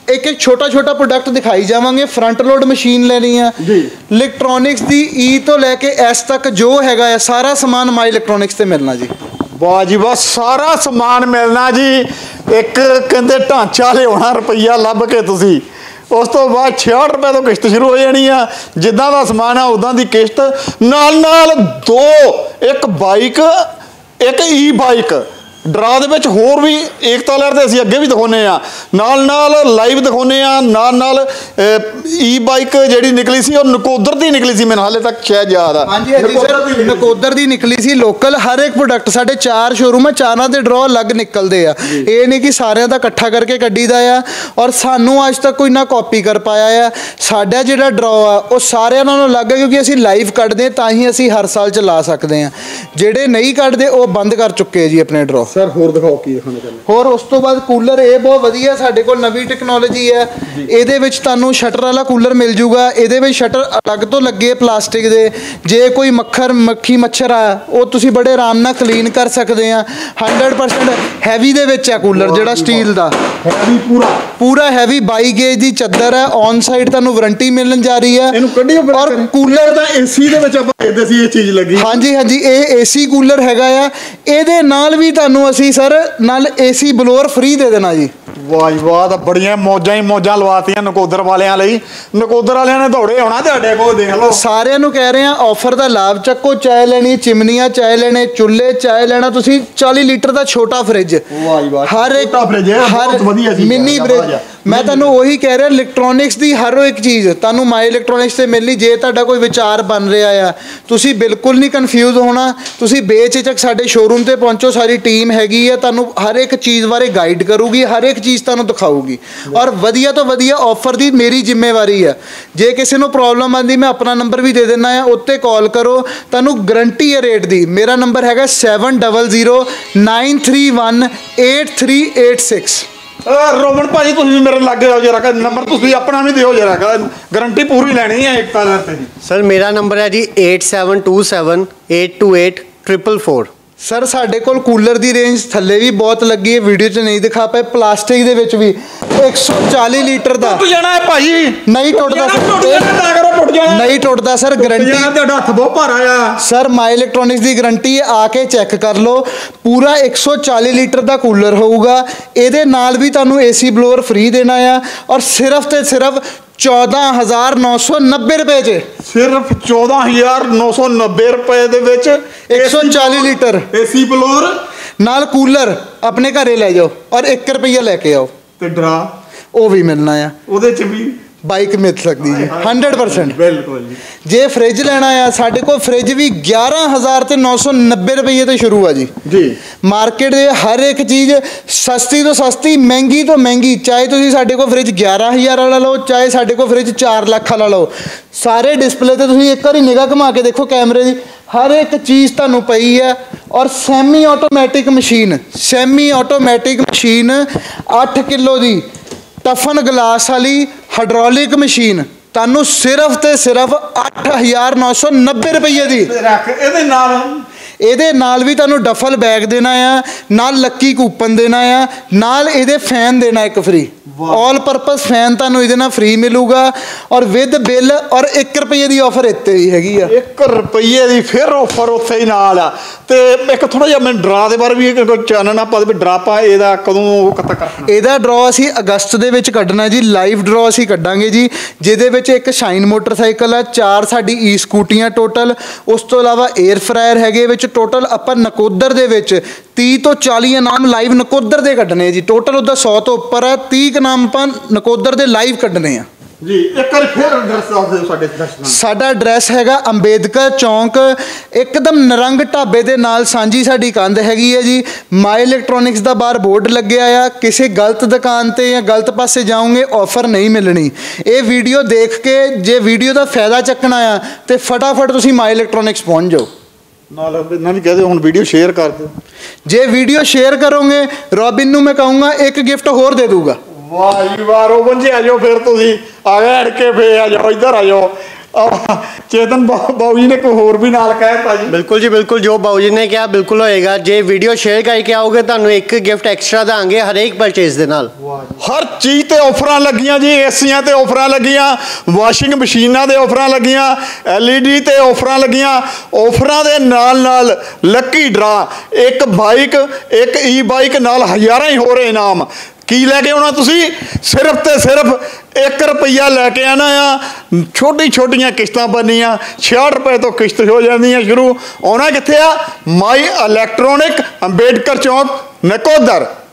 ਇੱਕ ਇੱਕ ਛੋਟਾ ਛੋਟਾ ਪ੍ਰੋਡਕਟ ਦਿਖਾਈ ਜਾਵਾਂਗੇ। ਫਰੰਟ ਲੋਡ ਮਸ਼ੀਨ ਲੈਣੀ ਆ ਜੀ, ਇਲੈਕਟ੍ਰੋਨਿਕਸ ਦੀ ਈ ਤੋਂ ਲੈ ਕੇ ਐਸ ਤੱਕ ਜੋ ਹੈਗਾ ਆ ਸਾਰਾ ਸਮਾਨ ਮਾਈ ਇਲੈਕਟ੍ਰੋਨਿਕਸ ਤੇ ਮਿਲਣਾ ਜੀ। ਵਾਹ ਜੀ ਵਾਹ, ਸਾਰਾ ਸਮਾਨ ਮਿਲਣਾ ਜੀ। ਇੱਕ ਕਹਿੰਦੇ ਢਾਂਚਾ ਲਿਆਉਣਾ ਰੁਪਈਆ ਲੱਭ ਕੇ ਤੁਸੀਂ, ਉਸ ਤੋਂ ਬਾਅਦ ਛਿਆਹਠ ਰੁਪਏ ਤੋਂ ਕਿਸ਼ਤ ਸ਼ੁਰੂ ਹੋ ਜਾਣੀ ਆ। ਜਿੱਦਾਂ ਦਾ ਸਮਾਨ ਆ ਉਦਾਂ ਦੀ ਕਿਸ਼ਤ, ਨਾਲ ਨਾਲ ਦੋ, ਇੱਕ ਬਾਈਕ ਇੱਕ ਈ ਬਾਈਕ ਡਰਾ ਦੇ ਵਿੱਚ ਹੋਰ ਵੀ ਏਕਤਾ ਲਹਿਰ ਤੇ ਅਸੀਂ ਅੱਗੇ ਵੀ ਦਿਖਾਉਂਦੇ ਆ, ਨਾਲ ਨਾਲ ਲਾਈਵ ਦਿਖਾਉਂਦੇ ਆ, ਨਾਲ ਨਾਲ ਈ ਬਾਈਕ ਜਿਹੜੀ ਨਿਕਲੀ ਸੀ ਉਹ ਨਕੋਦਰ ਦੀ ਨਿਕਲੀ ਸੀ, ਮੈਨੂੰ ਹਾਲੇ ਤੱਕ ਸ਼ਾਇਦ ਯਾਦ ਆ। ਹਾਂਜੀ ਹਾਂਜੀ ਸਰ, ਨਕੋਦਰ ਦੀ ਨਿਕਲੀ ਸੀ ਲੋਕਲ। ਹਰ ਇੱਕ ਪ੍ਰੋਡਕਟ ਸਾਡੇ ਚਾਰ ਸ਼ੋਰੂਮ ਆ, ਚਾਰਾਂ ਦੇ ਡਰਾ ਅਲੱਗ ਨਿਕਲਦੇ ਆ। ਇਹ ਨਹੀਂ ਕਿ ਸਾਰਿਆਂ ਦਾ ਇਕੱਠਾ ਕਰਕੇ ਕੱਢੀਦਾ ਆ। ਔਰ ਸਾਨੂੰ ਅੱਜ ਤੱਕ ਕੋਈ ਨਾ ਕਾਪੀ ਕਰ ਪਾਇਆ ਆ। ਸਾਡਾ ਜਿਹੜਾ ਡਰਾ ਆ ਉਹ ਸਾਰਿਆਂ ਨਾਲੋਂ ਅਲੱਗ ਹੈ, ਕਿਉਂਕਿ ਅਸੀਂ ਲਾਈਵ ਕੱਢਦੇ ਤਾਂ ਹੀ ਅਸੀਂ ਹਰ ਸਾਲ ਚਲਾ ਸਕਦੇ ਹਾਂ। ਜਿਹੜੇ ਨਹੀਂ ਕੱਢਦੇ ਉਹ ਬੰਦ ਕਰ ਚੁੱਕੇ ਆ ਜੀ ਆਪਣੇ ਡਰਾ। ਸਰ ਹੋਰ ਦਿਖਾਓ ਕੀ ਦਿਖਾਉਣਾ ਚਾਹੁੰਦੇ। ਹੋਰ ਉਸ ਤੋਂ ਬਾਅਦ ਕੂਲਰ ਇਹ ਬਹੁਤ ਵਧੀਆ, ਸਾਡੇ ਕੋਲ ਨਵੀਂ ਟੈਕਨੋਲੋਜੀ ਹੈ। ਇਹਦੇ ਵਿੱਚ ਤੁਹਾਨੂੰ ਸ਼ਟਰ ਵਾਲਾ ਕੂਲਰ ਮਿਲ ਜੂਗਾ। ਇਹਦੇ ਵਿੱਚ ਸ਼ਟਰ ਅਲੱਗ ਤੋਂ ਲੱਗੇ ਪਲਾਸਟਿਕ ਦੇ। ਜੇ ਕੋਈ ਮੱਖਰ ਮੱਖੀ ਮੱਛਰ ਆ ਉਹ ਤੁਸੀਂ ਬੜੇ ਆਰਾਮ ਨਾਲ ਕਲੀਨ ਕਰ ਸਕਦੇ ਆ। ਹੰਡਰਡ ਪਰਸੈਂਟ ਹੈਵੀ ਦੇ ਵਿੱਚ ਹੈ ਕੂਲਰ, ਜਿਹੜਾ ਸਟੀਲ ਦਾ ਹੈਵੀ ਪੂਰਾ ਪੂਰਾ ਹੈਵੀ ਬਾਈ ਗੇਜ ਦੀ ਚੱਦਰ ਹੈ। ਔਨ ਸਾਈਡ ਤੁਹਾਨੂੰ ਵਾਰੰਟੀ ਮਿਲਣ ਜਾ ਰਹੀ ਹੈ। ਇਹਨੂੰ ਕੱਢਿਓ। ਔਰ ਕੂਲਰ ਦਾ ਏਸੀ ਦੇ ਵਿੱਚ ਆਪਾਂ ਦੇਖਦੇ ਸੀ ਇਹ ਚੀਜ਼ ਲੱਗੀ। ਹਾਂਜੀ ਹਾਂਜੀ, ਇਹ ਏਸੀ ਕੂਲਰ ਹੈਗਾ ਆ। ਇਹਦੇ ਨਾਲ ਵੀ ਤੁਹਾਨੂੰ ਅਸੀਂ ਸਰ ਨਾਲ ਏਸੀ ਬਲੋਅਰ ਫ੍ਰੀ ਦੇ ਦੇਣਾ ਜੀ। ਵਾਹ ਜੀ ਵਾਹ, ਤਾਂ ਬੜੀਆਂ ਮੌਜਾਂ ਹੀ ਮੌਜਾਂ ਲਵਾਤੀਆਂ ਨਕੋਦਰ ਵਾਲਿਆਂ ਲਈ। ਨਕੋਦਰ ਵਾਲਿਆਂ ਨੇ ਦੌੜੇ ਆਉਣਾ ਤੁਹਾਡੇ ਕੋਲ, ਦੇਖ ਲਓ। ਸਾਰਿਆਂ ਨੂੰ ਕਹਿ ਰਹੇ ਆ ਆਫਰ ਦਾ ਲਾਭ ਚੱਕੋ। ਚਾਹ ਲੈਣੀ ਚਿਮਨੀਆਂ, ਚਾਹ ਲੈਣੇ ਚੁੱਲ੍ਹੇ, ਚਾਹ ਲੈਣਾ ਤੁਸੀਂ ਚਾਲੀ ਲੀਟਰ ਦਾ ਛੋਟਾ ਫ੍ਰਿਜ। ਵਾਹ ਜੀ ਵਾਹ, ਹਰ ਇੱਕ ਫ੍ਰਿਜ ਹੈ, ਬਹੁਤ ਵਧੀਆ ਚੀਜ਼ ਹੈ। Mini fridge. ਮੈਂ ਤੁਹਾਨੂੰ ਉਹੀ ਕਹਿ ਰਿਹਾ, ਇਲੈਕਟ੍ਰੋਨਿਕਸ ਦੀ ਹਰ ਇੱਕ ਚੀਜ਼ ਤੁਹਾਨੂੰ ਮਾਈ ਇਲੈਕਟ੍ਰੋਨਿਕਸ ਤੇ ਮਿਲਣੀ। ਜੇ ਤੁਹਾਡਾ ਕੋਈ ਵਿਚਾਰ ਬਣ ਰਿਹਾ ਆ, ਤੁਸੀਂ ਬਿਲਕੁਲ ਨਹੀਂ ਕਨਫਿਊਜ਼ ਹੋਣਾ। ਤੁਸੀਂ ਬੇਝਿਜਕ ਸਾਡੇ ਸ਼ੋਰੂਮ ਤੇ ਪਹੁੰਚੋ, ਸਾਰੀ ਟੀਮ ਹੈਗੀ ਆ, ਤੁਹਾਨੂੰ ਹਰ ਇੱਕ ਚੀਜ਼ ਬਾਰੇ ਗਾਈਡ ਕਰੂਗੀ, ਹਰ ਇੱਕ ਚੀਜ਼ ਤੁਹਾਨੂੰ ਦਿਖਾਊਗੀ। ਔਰ ਵਧੀਆ ਤੋਂ ਵਧੀਆ ਆਫਰ ਦੀ ਮੇਰੀ ਜ਼ਿੰਮੇਵਾਰੀ ਆ। ਜੇ ਕਿਸੇ ਨੂੰ ਪ੍ਰੋਬਲਮ ਆਉਂਦੀ, ਮੈਂ ਆਪਣਾ ਨੰਬਰ ਵੀ ਦੇ ਦਿੰਦਾ ਆ, ਉੱਤੇ ਕਾਲ ਕਰੋ, ਤੁਹਾਨੂੰ ਗਰੰਟੀ ਹੈ ਰੇਟ ਦੀ। ਮੇਰਾ ਨੰਬਰ ਹੈਗਾ seven double zero nine three one eight three eight six. Roman ਭਾਜੀ ਤੁਸੀਂ ਵੀ ਮੇਰੇ ਲੱਗ ਜਾਓ ਜਰਾ, ਨੰਬਰ ਤੁਸੀਂ ਆਪਣਾ ਵੀ ਦਿਓ ਜਰਾ, ਗਰੰਟੀ ਪੂਰੀ ਲੈਣੀ ਹੈ ਇੱਕ ਤਾਂ ਤੇ। ਸਰ ਮੇਰਾ ਨੰਬਰ ਹੈ ਜੀ eight seven two seven eight two eight triple four. Sir ਸਾਡੇ ਕੋਲ ਕੂਲਰ ਦੀ ਰੇਂਜ ਥੱਲੇ ਵੀ ਬਹੁਤ ਲੱਗੀ ਹੈ, ਵੀਡੀਓ 'ਚ ਨਹੀਂ ਦਿਖਾ ਪਾਏ। ਪਲਾਸਟਿਕ ਦੇ ਵਿੱਚ ਵੀ ਇੱਕ ਸੌ ਚਾਲੀ ਲੀਟਰ ਦਾ ਟੁੱਟ ਜਾਣਾ ਹੈ ਭਾਜੀ, ਨਹੀਂ ਟੁੱਟਦਾ ਸਰ, ਟੁੱਟ ਜਾਣਾ ਨਹੀਂ ਟੁੱਟਦਾ ਸਰ। ਗਰੰਟੀ ਤੁਹਾਡਾ ਹੱਥ ਬਹੁਤ ਭਾਰਾ ਆ ਸਰ। ਮਾਈ ਇਲੈਕਟ੍ਰੋਨਿਕਸ ਦੀ ਗਰੰਟੀ ਆ ਕੇ ਚੈੱਕ ਕਰ ਲਓ। ਪੂਰਾ ਇੱਕ ਸੌ ਚਾਲੀ ਲੀਟਰ ਦਾ ਕੂਲਰ ਹੋਊਗਾ। ਇਹਦੇ ਨਾਲ ਵੀ ਤੁਹਾਨੂੰ ਏਸੀ ਬਲੋਅਰ ਫ੍ਰੀ ਦੇਣਾ ਆ। ਔਰ ਸਿਰਫ ਤੇ ਸਿਰਫ ਚੌਦਾਂ ਹਜ਼ਾਰ ਨੌ ਸੌ ਨੱਬੇ ਰੁਪਏ 'ਚ, ਸਿਰਫ ਚੌਦਾਂ ਹਜ਼ਾਰ ਨੌ ਸੌ ਨੱਬੇ ਰੁਪਏ ਦੇ ਵਿੱਚ ਇੱਕ ਸੌ ਚਾਲੀ ਲੀਟਰ ਏਸੀ ਬਲੋਰ ਨਾਲ ਕੂਲਰ ਆਪਣੇ ਘਰੇ ਲੈ ਜਾਓ। ਔਰ ਇੱਕ ਰੁਪਈਆ ਲੈ ਕੇ ਆਓ, ਤੇ ਡਰਾ ਉਹ ਵੀ ਮਿਲਣਾ ਆ। ਉਹਦੇ 'ਚ ਵੀ ਬਾਈਕ ਮਿਲ ਸਕਦੀ ਜੀ ਹੰਡਰਡ ਪਰਸੈਂਟ। ਬਿਲਕੁਲ ਜੀ। ਜੇ ਫ੍ਰਿਜ ਲੈਣਾ ਆ, ਸਾਡੇ ਕੋਲ ਫ੍ਰਿਜ ਵੀ ਗਿਆਰਾਂ ਹਜ਼ਾਰ ਤੇ ਨੌ ਸੌ ਨੱਬੇ ਰੁਪਏ ਤੋਂ ਸ਼ੁਰੂ ਆ ਜੀ ਜੀ। ਮਾਰਕੀਟ ਦੇ ਹਰ ਇੱਕ ਚੀਜ਼ ਸਸਤੀ ਤੋਂ ਸਸਤੀ, ਮਹਿੰਗੀ ਤੋਂ ਮਹਿੰਗੀ। ਚਾਹੇ ਤੁਸੀਂ ਸਾਡੇ ਕੋਲ ਫ੍ਰਿਜ ਗਿਆਰਾਂ ਹਜ਼ਾਰ ਵਾਲਾ ਲਓ, ਚਾਹੇ ਸਾਡੇ ਕੋਲ ਫ੍ਰਿਜ ਚਾਰ ਲੱਖ ਵਾਲਾ ਲਓ। ਸਾਰੇ ਡਿਸਪਲੇ ਤੇ ਤੁਸੀਂ ਇੱਕ ਵਾਰੀ ਨਿਗਾਹ ਘੁਮਾ ਕੇ ਦੇਖੋ ਕੈਮਰੇ ਦੀ, ਹਰ ਇੱਕ ਚੀਜ਼ ਤੁਹਾਨੂੰ ਪਈ ਹੈ। ਔਰ semi automatic machine, semi automatic machine ਅੱਠ ਕਿਲੋ ਦੀ ਟਫਨ ਗਲਾਸ ਵਾਲੀ ਹਾਈਡ੍ਰੋਲਿਕ ਮਸ਼ੀਨ ਤੁਹਾਨੂੰ ਸਿਰਫ ਤੇ ਸਿਰਫ ਅੱਠ ਹਜ਼ਾਰ ਨੌ ਸੌ ਨੱਬੇ ਰੁਪਏ ਦੀ। ਰੱਖ ਇਹਦੇ ਨਾਲ ਇਹਦੇ ਨਾਲ ਵੀ ਤੁਹਾਨੂੰ ਡਫਲ ਬੈਗ ਦੇਣਾ ਆ, ਨਾਲ ਲੱਕੀ ਕੂਪਨ ਦੇਣਾ ਆ, ਨਾਲ ਇਹਦੇ ਫੈਨ ਦੇਣਾ ਇੱਕ ਫ੍ਰੀ। ਆਲ ਪਰਪਸ ਫੈਨ ਤੁਹਾਨੂੰ ਇਹਦੇ ਨਾਲ ਫ੍ਰੀ ਮਿਲੂਗਾ। ਔਰ ਵਿਦ ਬਿੱਲ। ਔਰ ਇੱਕ ਰੁਪਏ ਦੀ ਆਫਰ ਇੱਥੇ ਵੀ ਹੈਗੀ ਆ। ਇੱਕ ਰੁਪਏ ਦੀ ਫਿਰ ਆਫਰ ਉੱਥੇ ਹੀ ਨਾਲ ਆ। ਤੇ ਇੱਕ ਥੋੜਾ ਜਿਹਾ ਮੈਨੂੰ ਡਰਾ ਦੇ ਬਾਰੇ ਵੀ ਚਾਨਣਾ ਪਾ ਦੇ, ਡਰਾ ਪਾ ਇਹਦਾ ਕਦੋਂ ਕਦ ਤੱਕ ਰੱਖਣਾ? ਇਹਦਾ ਡਰਾ ਅਸੀਂ ਅਗਸਤ ਦੇ ਵਿੱਚ ਕੱਢਣਾ ਜੀ। ਲਾਈਵ ਡਰਾ ਅਸੀਂ ਕੱਢਾਂਗੇ ਜੀ, ਜਿਹਦੇ ਵਿੱਚ ਇੱਕ ਸ਼ਾਈਨ ਮੋਟਰਸਾਈਕਲ ਆ, ਚਾਰ ਸਾਡੀ ਈ ਸਕੂਟੀਆਂ ਟੋਟਲ, ਉਸ ਤੋਂ ਇਲਾਵਾ 에ਅਰ ਫਰਾਇਰ ਹੈਗੇ ਵਿੱਚ। ਟੋਟਲ ਆਪਾਂ ਨਕੋਦਰ ਦੇ ਵਿੱਚ ਤੀਹ ਤੋਂ ਚਾਲੀ ਇਨਾਮ ਲਾਈਵ ਨਕੋਦਰ ਦੇ ਕੱਢਣੇ ਜੀ। ਟੋਟਲ ਉਹਦਾ ਸੌ ਤੋਂ ਉੱਪਰ ਆ। ਤੀਹ ਇਨਾਮ ਆਪਾਂ ਨਕੋਦਰ ਦੇ ਲਾਈਵ ਕੱਢਣੇ ਆ ਜੀ। ਇੱਕ ਵਾਰ ਫਿਰ ਐਡਰੈਸ ਦੱਸ ਦਿਓ ਸਾਡੇ ਦਰਸ਼ਕਾਂ ਨੂੰ। ਸਾਡਾ ਐਡਰੈਸ ਹੈਗਾ ਅੰਬੇਦਕਰ ਚੌਂਕ, ਇੱਕਦਮ ਨਰੰਗ ਢਾਬੇ ਦੇ ਨਾਲ ਸਾਂਝੀ ਸਾਡੀ ਕੰਧ ਹੈਗੀ ਹੈ ਜੀ। ਮਾਈ ਇਲੈਕਟ੍ਰੋਨਿਕਸ ਦਾ ਬਾਹਰ ਬੋਰਡ ਲੱਗਿਆ ਆ। ਕਿਸੇ ਗਲਤ ਦੁਕਾਨ ਤੇ ਜਾਂ ਗਲਤ ਪਾਸੇ ਜਾਓਗੇ ਆਫਰ ਨਹੀਂ ਮਿਲਣੀ। ਇਹ ਵੀਡੀਓ ਦੇਖ ਕੇ ਜੇ ਵੀਡੀਓ ਦਾ ਫਾਇਦਾ ਚੱਕਣਾ ਆ ਤੇ ਫਟਾਫਟ ਤੁਸੀਂ ਮਾਈ ਇਲੈਕਟ੍ਰੋਨਿਕਸ ਪਹੁੰਚ ਜਾਓ। ਨਾਲ ਇਹਨਾਂ ਵੀ ਕਹਦੇ ਹੁਣ ਵੀਡੀਓ ਸ਼ੇਅਰ ਕਰ ਦਿਓ। ਜੇ ਵੀਡੀਓ ਸ਼ੇਅਰ ਕਰੋਗੇ ਰੋਬਿਨ ਨੂੰ ਮੈਂ ਕਹੂੰਗਾ ਇੱਕ ਗਿਫਟ ਹੋਰ ਦੇ ਦੂਗਾ। ਵਾਹ ਜੀ ਵਾਹ, ਰੋਬਨ ਜੀ ਆ ਜਾਓ ਫਿਰ, ਤੁਸੀਂ ਆ ਗਏ ਅੜ ਕੇ ਫੇ ਆ ਜਾਓ, ਇੱਧਰ ਆ ਜਾਓ। ਚੇਤਨ ਬਾ- ਬਾਊ ਜੀ ਨੇ ਕੋਈ ਹੋਰ ਵੀ ਨਾਲ ਕਹਿਤਾ ਜੀ। ਬਿਲਕੁਲ ਜੀ ਬਿਲकुल ਜੋ ਬਾਊ ਜੀ ਨੇ ਕਿਹਾ ਬਿਲकुल ਹੋਏਗਾ। ਜੇ ਵੀਡੀਓ ਸ਼ੇਅਰ ਕਰਕੇ ਆਓਗੇ ਤੁਹਾਨੂੰ ਇੱਕ ਗਿਫਟ ਐਕਸਟਰਾ ਦਾਂਗੇ ਹਰੇਕ ਪਰਚੇਸ ਦੇ ਨਾਲ। ਹਰ ਚੀਜ਼ ਤੇ ਆਫਰਾਂ ਲੱਗੀਆਂ ਜੀ, ਏਸੀਆਂ ਤੇ ਆਫਰਾਂ ਲੱਗੀਆਂ, ਵਾਸ਼ਿੰਗ ਮਸ਼ੀਨਾਂ ਦੇ ਆਫਰਾਂ ਲੱਗੀਆਂ, ਐਲਈਡੀ ਤੇ ਆਫਰਾਂ ਲੱਗੀਆਂ। ਆਫਰਾਂ ਦੇ ਨਾਲ ਨਾਲ ਲੱਕੀ ਡਰਾ, ਇੱਕ ਬਾਈਕ ਇੱਕ ਈ ਬਾਈਕ ਨਾਲ ਹਜ਼ਾਰਾਂ ਹੀ ਹੋਰ ਇਨਾਮ। ਕੀ ਲੈ ਕੇ ਆਉਣਾ ਤੁਸੀਂ? ਸਿਰਫ ਤੇ ਸਿਰਫ ਇੱਕ ਰੁਪਈਆ ਲੈ ਕੇ ਆਣਾ ਆ। ਛੋਟੀ ਛੋਟੀਆਂ ਕਿਸ਼ਤਾਂ ਬਣਨੀਆਂ, ਛਿਆਹਠ ਰੁਪਏ ਤੋਂ ਕਿਸ਼ਤ ਹੋ ਜਾਂਦੀਆਂ ਸ਼ੁਰੂ। ਆਉਣਾ ਕਿੱਥੇ ਆ? ਮਾਈ ਇਲੈਕਟ੍ਰੋਨਿਕ, ਅੰਬੇਡਕਰ ਚੌਂਕ, ਨਕੋਦਰ।